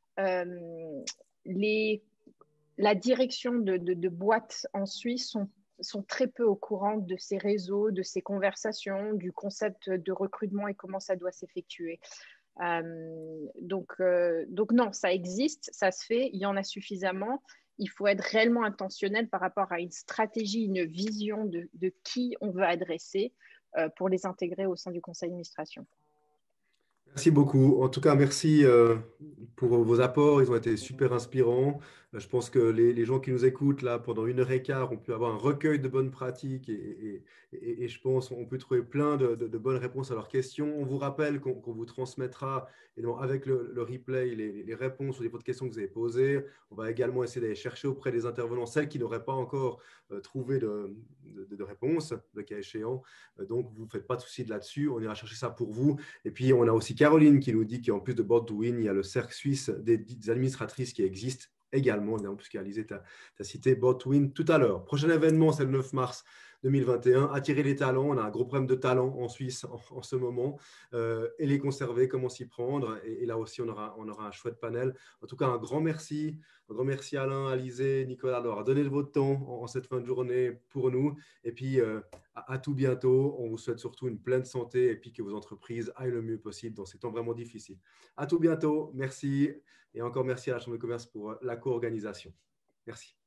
la direction de boîtes en Suisse sont très peu au courant de ces réseaux, de ces conversations, du concept de recrutement et comment ça doit s'effectuer. Donc non, ça existe, ça se fait, il y en a suffisamment. Il faut être réellement intentionnel par rapport à une stratégie, une vision de qui on veut adresser pour les intégrer au sein du conseil d'administration. Merci beaucoup. En tout cas, merci pour vos apports. Ils ont été super inspirants. Je pense que les gens qui nous écoutent là pendant 1h15 ont pu avoir un recueil de bonnes pratiques et je pense qu'on peut trouver plein de bonnes réponses à leurs questions. On vous rappelle qu'on vous transmettra et donc, avec le replay les réponses aux différentes questions que vous avez posées. On va également essayer d'aller chercher auprès des intervenants celles qui n'auraient pas encore trouvé de réponse, le cas échéant. Donc, vous ne faites pas de soucis là-dessus. On ira chercher ça pour vous. Et puis, on a aussi Caroline qui nous dit qu'en plus de Board to Win, il y a le cercle suisse des administratrices qui existe également, puisqu'Alizé t'a cité Board to Win tout à l'heure. Prochain événement, c'est le 9 mars 2021. Attirer les talents. On a un gros problème de talent en Suisse en ce moment. Et les conserver, comment s'y prendre. Et là aussi, on aura un chouette panel. En tout cas, un grand merci. Un grand merci Alain, Alizé, Nicolas d'avoir donné de votre temps en cette fin de journée pour nous. Et puis, à tout bientôt. On vous souhaite surtout une pleine santé et puis que vos entreprises aillent le mieux possible dans ces temps vraiment difficiles. À tout bientôt. Merci. Et encore merci à la Chambre de commerce pour la co-organisation. Merci.